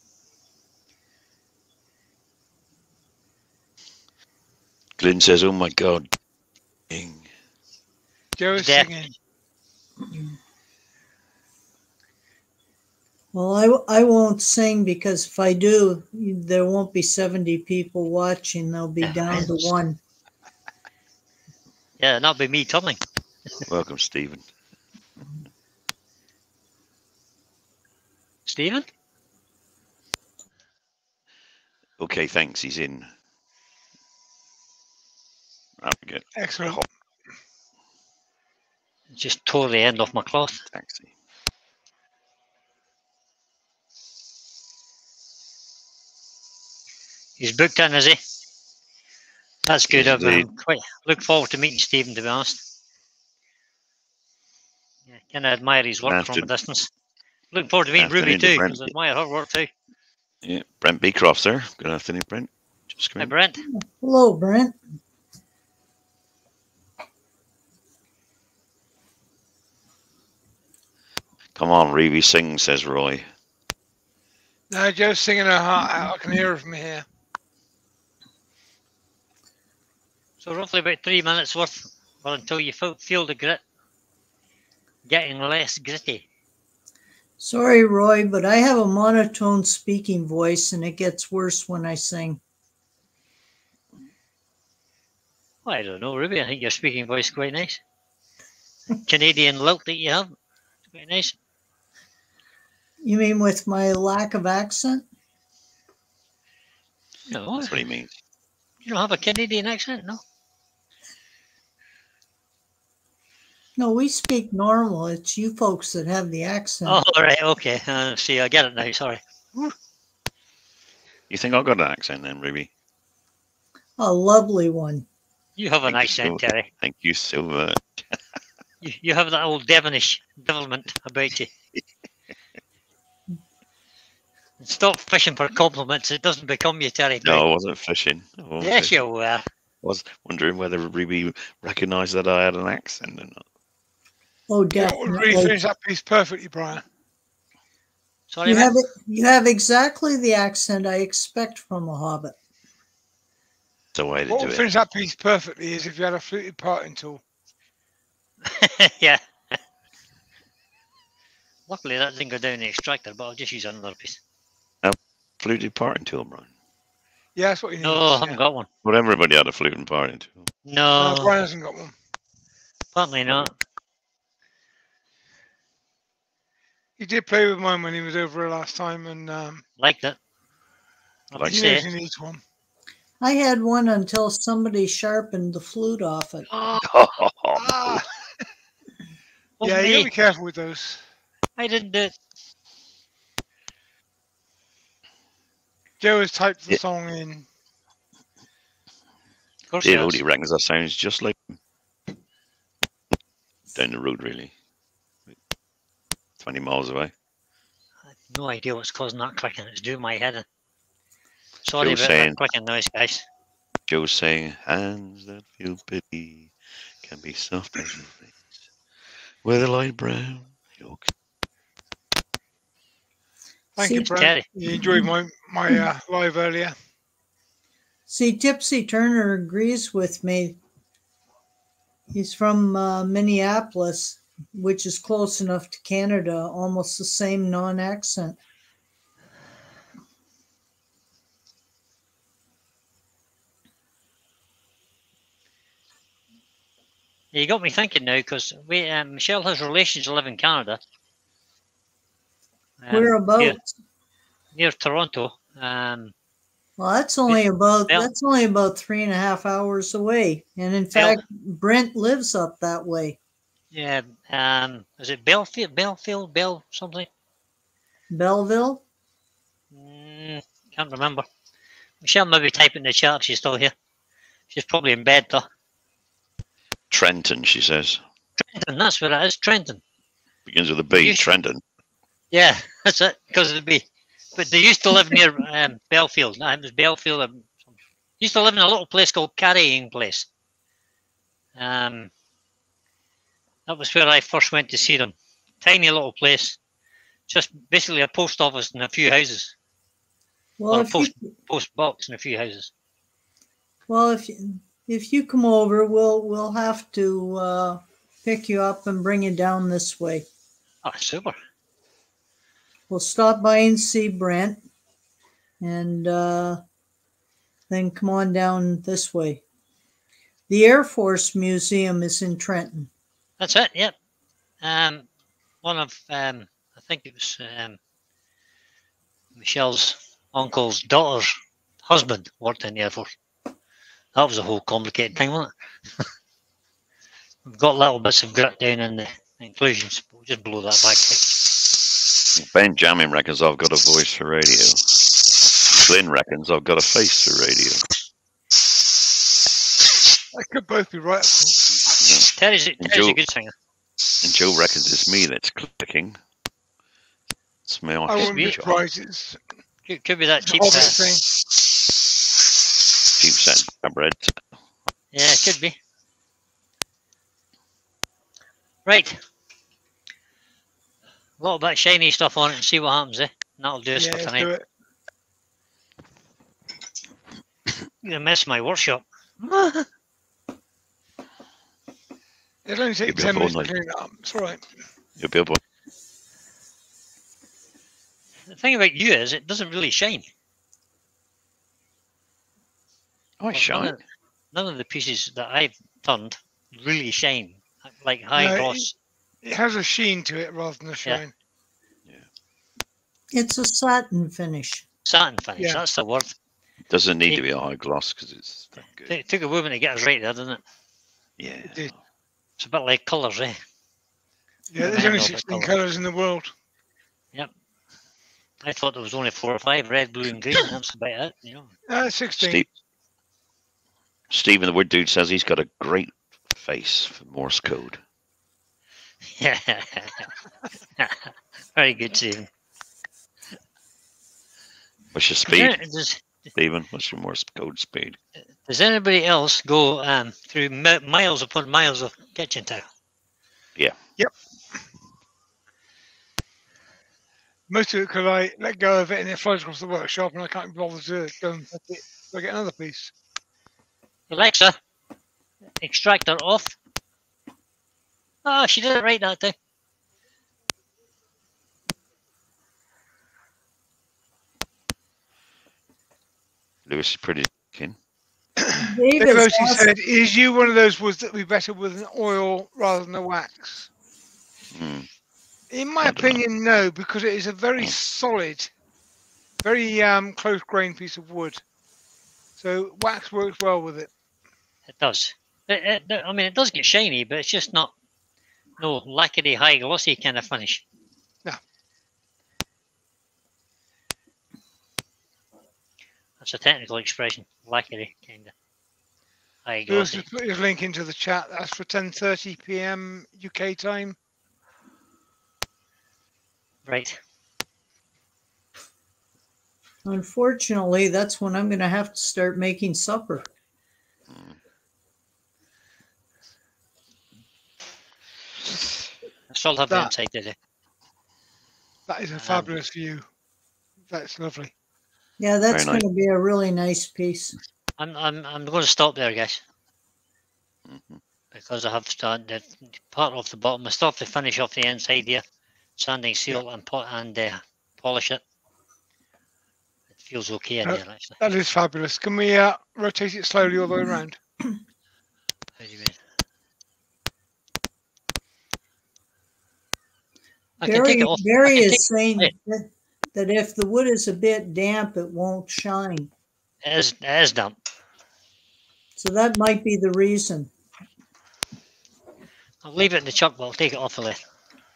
Glyn says, "Oh my God." Joe is Deaf. singing. Well, I won't sing because if I do, there won't be 70 people watching. They'll be down to one. Yeah, that'll be me tumbling. Welcome, Stephen. Stephen? Okay, thanks. He's in. I'll get Excellent. hot Just tore the end off my cloth. taxi. He's booked in, is he? That's good. Yes, indeed. I'm quite look forward to meeting Stephen, to be honest. Yeah, kind of admire his work from a distance. Looking forward to meeting Ruby afternoon to too, Brent. because I admire her work too. Yeah, Brent Beecroft, sir. Good afternoon, Brent. Just come Hi, in. Brent. Hello, Brent. Come on, Reevy, sing, says Roy. No, Joe's singing her heart out. I can hear her from here. So roughly about 3 minutes worth, well, until you feel the grit getting less gritty. Sorry, Roy, but I have a monotone speaking voice and it gets worse when I sing. Well, I don't know, Ruby. I think your speaking voice is quite nice. Canadian lilt that you have, it's quite nice. You mean with my lack of accent? No, That's what he means. you don't have a Canadian accent, no? No, we speak normal. It's you folks that have the accent. Oh, all right, okay. See, I get it now. Sorry. You think I've got an accent then, Ruby? A lovely one. You have an Thank you accent, so- Terry. Thank you so much. You have that old Devonish devilment about you. Stop fishing for compliments. It doesn't become you, Terry. No, I wasn't fishing. I wasn't Yes, fishing. you were. I was wondering whether Ruby recognised that I had an accent or not. Oh, Joe would really definitely. finish that piece perfectly, Brian. Sorry, You mate. have exactly the accent I expect from a hobbit. It's a way to What do would it. finish that piece perfectly is if you had a fluted parting tool. Yeah. Luckily, that didn't go down the extractor, but I'll just use another piece. Fluted parting tool, Brian. Yeah, that's what you need. No, I haven't got one. Well, everybody had a fluted parting tool. No, No, Brian hasn't got one. apparently not. He did play with mine when he was over here last time, and Liked it. I have Like to he say. knows he needs one. I had one until somebody sharpened the flute off it. Oh, Ah, wasn't yeah, you me. gotta be careful with those. I didn't do it. Joe has typed the Yeah. song in. Of course, Dave yes. Odie reckons that sounds just like down the road, really. 20 miles away. I have no idea what's causing that clicking. It's doing my head in. Sorry Joe's about saying- that clicking noise, guys. Joe's saying, hands that feel pity can be soft as your face. With a light brown yolk. Thank See, you, Brian. Terry. You enjoyed my live earlier. See, Tipsy Turner agrees with me. He's from Minneapolis, which is close enough to Canada, almost the same non-accent. You got me thinking now, because Michelle has relations who live in Canada. Whereabouts? Near Toronto. Well, that's only about Bell- 3.5 hours away, and in fact, Brent lives up that way. Yeah. Is it Belfield? Bell something? Belleville. Can't remember. Michelle maybe type in the chat if she's still here. She's probably in bed though. Trenton, she says. And that's where it is, Trenton. Begins with a B, You- Trenton. Yeah, that's it, because of the B. But they used to live near Belfield. No, it was Belfield. Used to live in a little place called Carrying Place. That was where I first went to see them. Tiny little place, just basically a post office and a few houses, Well, or a if you post box and a few houses. well if you come over, we'll have to pick you up and bring you down this way. Ah, super. We'll stop by and see Brent, and then come on down this way. The Air Force Museum is in Trenton. That's it. Yep. One of I think it was Michelle's uncle's daughter's husband worked in the Air Force. That was a whole complicated thing, wasn't it? We've got little bits of grit down in the inclusions, but we'll just blow that back out. Benjamin reckons I've got a voice for radio. Flynn reckons I've got a face for radio. That could both be right, of course. Terry's a good singer. And Joe reckons it's me that's clicking. It's my I wouldn't be arch. surprised. It's Could be that cheap Hobbit set. thing. Cheap set bread. Yeah, it could be. Right. A little bit of shiny stuff on it and see what happens, eh? And that'll do us Yeah, for let's tonight. do it. You're gonna miss my workshop. It'll only take You'll be 10 up all minutes to night. clean it up. It's all right. You'll be able to. The thing about you is it doesn't really shine. Oh, I shine. None of the pieces that I've turned really shine. Like high No, gloss. It has a sheen to it rather than a shine. It's a satin finish. Satin finish, Yeah. that's the word. Doesn't need to be a high gloss because it's that good. It took a woman to get us right there, didn't it? Yeah. did. It's a bit like colours, eh? Yeah, there's I only know 16 the colours in the world. I thought there was only 4 or 5, red, blue and green. That's about it, you know. 16. Stephen the Wood Dude says he's got a great face for Morse code. Yeah. Very good, Stephen. What's your speed, Does, Stephen? What's your Morse code speed? does anybody else go through miles upon miles of kitchen tile? Yeah. Yep. Most of it because I let go of it and it flies across the workshop and I can't be bothered to go and pick it. So I get another piece. Alexa, extractor off. Oh, she did it right that time. Lewis is pretty keen. David Dave Rosie asked- said, is you one of those woods that would be better with an oil rather than a wax? Hmm. In my I don't know. opinion, no, because it is a very solid, very close grained piece of wood. So wax works well with it. It does. I mean, it does get shiny, but it's just not no lacquery, high glossy kind of finish. No. That's a technical expression. Lacquery, kind of. High Lewis glossy. has put his link into the chat. That's for 10:30 p.m. UK time. Right. Unfortunately, that's when I'm going to have to start making supper. I still have the That- inside today. That is a fabulous view. That's lovely. Yeah, that's Very nice. going to be a really nice piece. I'm going to stop there, guys, Mhm. because I have started the part off the bottom. I still have to finish off the inside here, sanding, seal, and polish it. It feels okay in Uh, here, actually. That is fabulous. Can we rotate it slowly all the way around? How do you mean? I can take Barry, it off. Barry I can is take- saying it. that if the wood is a bit damp, it won't shine. It is damp. So that might be the reason. I'll leave it in the chuck, but I'll take it off the lid.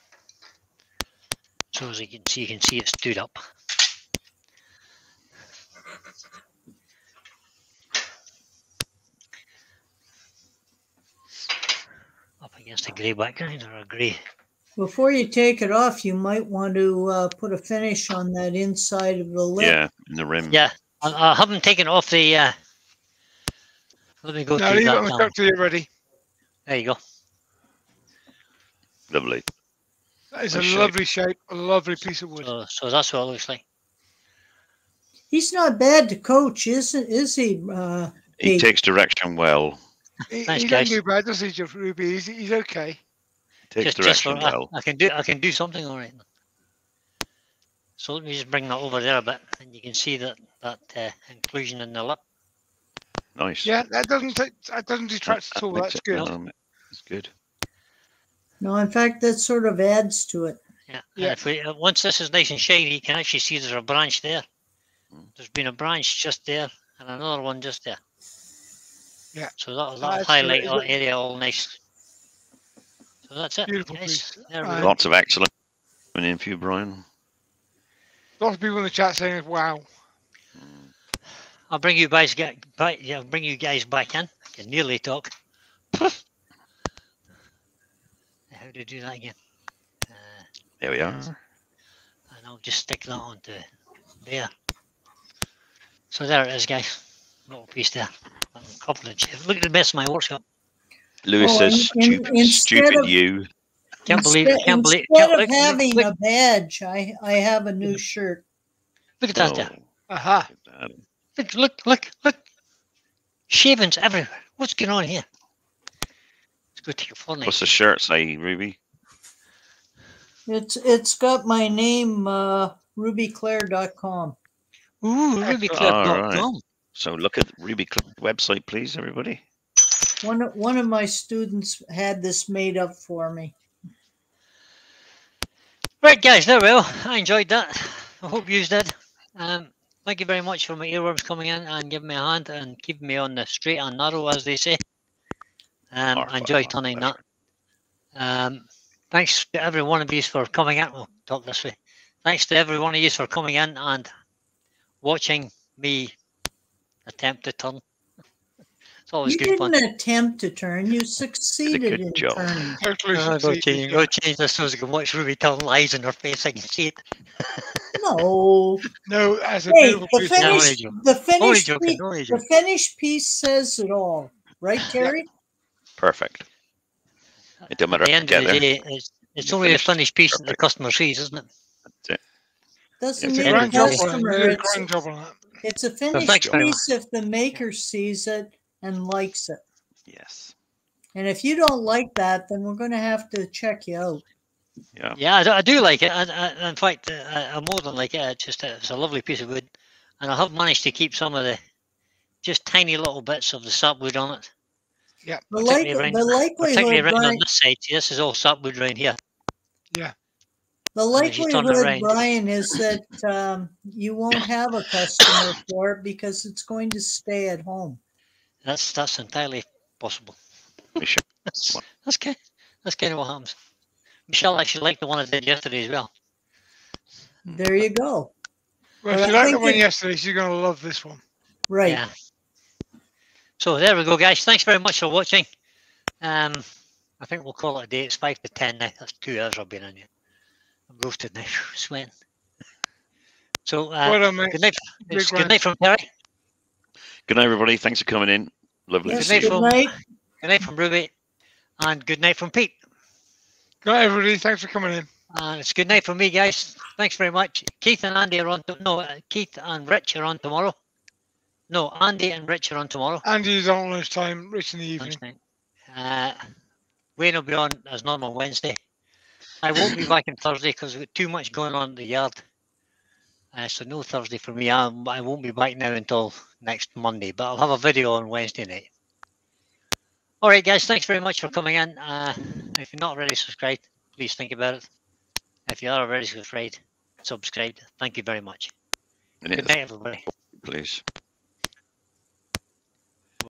So as you can see it stood up. Up against a grey background or a grey. Before you take it off, you might want to put a finish on that inside of the lip. Yeah, in the rim. Yeah, I haven't taken off the. Let me go No, to leave it that on the down. truck till you're ready. There you go. Lovely. That is Nice a shape. lovely shape, a lovely piece of wood. So that's what it looks like. He's not bad to coach, is he? He Pete? takes direction well. He Thanks, doesn't guys. do bad, does he, Jeff Ruby? He's okay. Takes Just for direction well. I can do something all right. So let me just bring that over there a bit, and you can see that inclusion in the lip. Nice. Yeah, that doesn't detract at all. makes That's it- good. no, it's good. No, in fact, that sort of adds to it. Yeah. Yeah. And if we once this is nice and shiny, you can actually see there's a branch there. There's been a branch just there, and another one just there. Yeah. So that'll That's highlight it. that area all nice. So that's it. Beautiful guys. piece. There we And go. Lots of excellent coming in for you, Brian. lots of people in the chat saying, "Wow." I'll bring you guys back. Yeah, I'll bring you guys back in. I can nearly talk. How do you do that again? There we are. And I'll just stick that onto there. So there it is, guys. Little piece there. A couple of chairs. Look at the mess of my workshop. Lewis Oh, says, instead stupid of- you. Can't believe it. Can't believe. Instead of Look, having look, a badge, I have a new shirt. look at that there. Aha. Look. Shavings everywhere. What's going on here? Let's go take a full What's the shirt say, Ruby? It's got my name, rubyclaire.com. Ooh, rubyclub.com. So look at Ruby Club website, please, everybody. One of my students had this made up for me. Right, guys, there we go. I enjoyed that. I hope you did. Thank you very much for my earworms coming in and giving me a hand and keeping me on the straight and narrow, as they say. I enjoyed turning that. Thanks to every one of you for coming in. We'll talk this way. Thanks to every one of you for coming in and watching me attempt to turn. It's always You good fun. didn't attempt to turn. You succeeded good in job. turning. Totally Go succeeded. change this so I can watch Ruby tell lies in her face. I can see it. No. No, that's a Hey, beautiful the piece. No, only finished, joking. the Only finished, joking. Only the joking. finished piece says it all, right, Terry? Perfect. It don't At matter the end together. of the day, it's You only the finished. finished piece that the Perfect. customer sees, isn't it? That's it. Doesn't It's You a need did a a grand job on it. customer. You did a It's, grand job on that. it's a So finished thanks very much. piece if the maker sees it and likes it. Yes. And if you don't like that, then we're going to have to check you out. Yeah. Yeah, I do like it. In fact, I more than like it. It's a lovely piece of wood, and I have managed to keep some of the just tiny little bits of the sapwood on it. Yeah. Particularly around, The particularly likelihood, around on Brian, this side. See, this is all sapwood around here. Yeah. the as you turn it likelihood, around. Brian, is that you won't have a customer for it because it's going to stay at home. That's entirely possible. Michelle. That's kind of what happens. Michelle actually liked the one I did yesterday as well. There you go. Well, But if you I liked think the one it- yesterday, you're going to love this one. Right. Yeah. So there we go, guys. Thanks very much for watching. I think we'll call it a day. It's 5 to 10 now. That's 2 hours I've been in here. I'm roasted now, sweating. So Well done, mate. good night. Big Good round. night from Terry. Good night, everybody. Thanks for coming in. Lovely Yes, to see night you. good from- night. Good night from Ruby. And good night from Pete. Good night, everybody. Thanks for coming in. And it's good night from me, guys. Thanks very much. Keith and Andy are on. Keith and Rich are on tomorrow. No, Andy and Rich are on tomorrow. Andy's on lunchtime, Rich in the evening. Lunchtime. Wayne will be on as normal Wednesday. I won't be back on Thursday because we've got too much going on in the yard. So no Thursday for me. I won't be back now until next Monday, but I'll have a video on Wednesday night. All right, guys. Thanks very much for coming in. If you're not already subscribed, please think about it. If you are already subscribed, thank you very much. Good night, everybody. Please.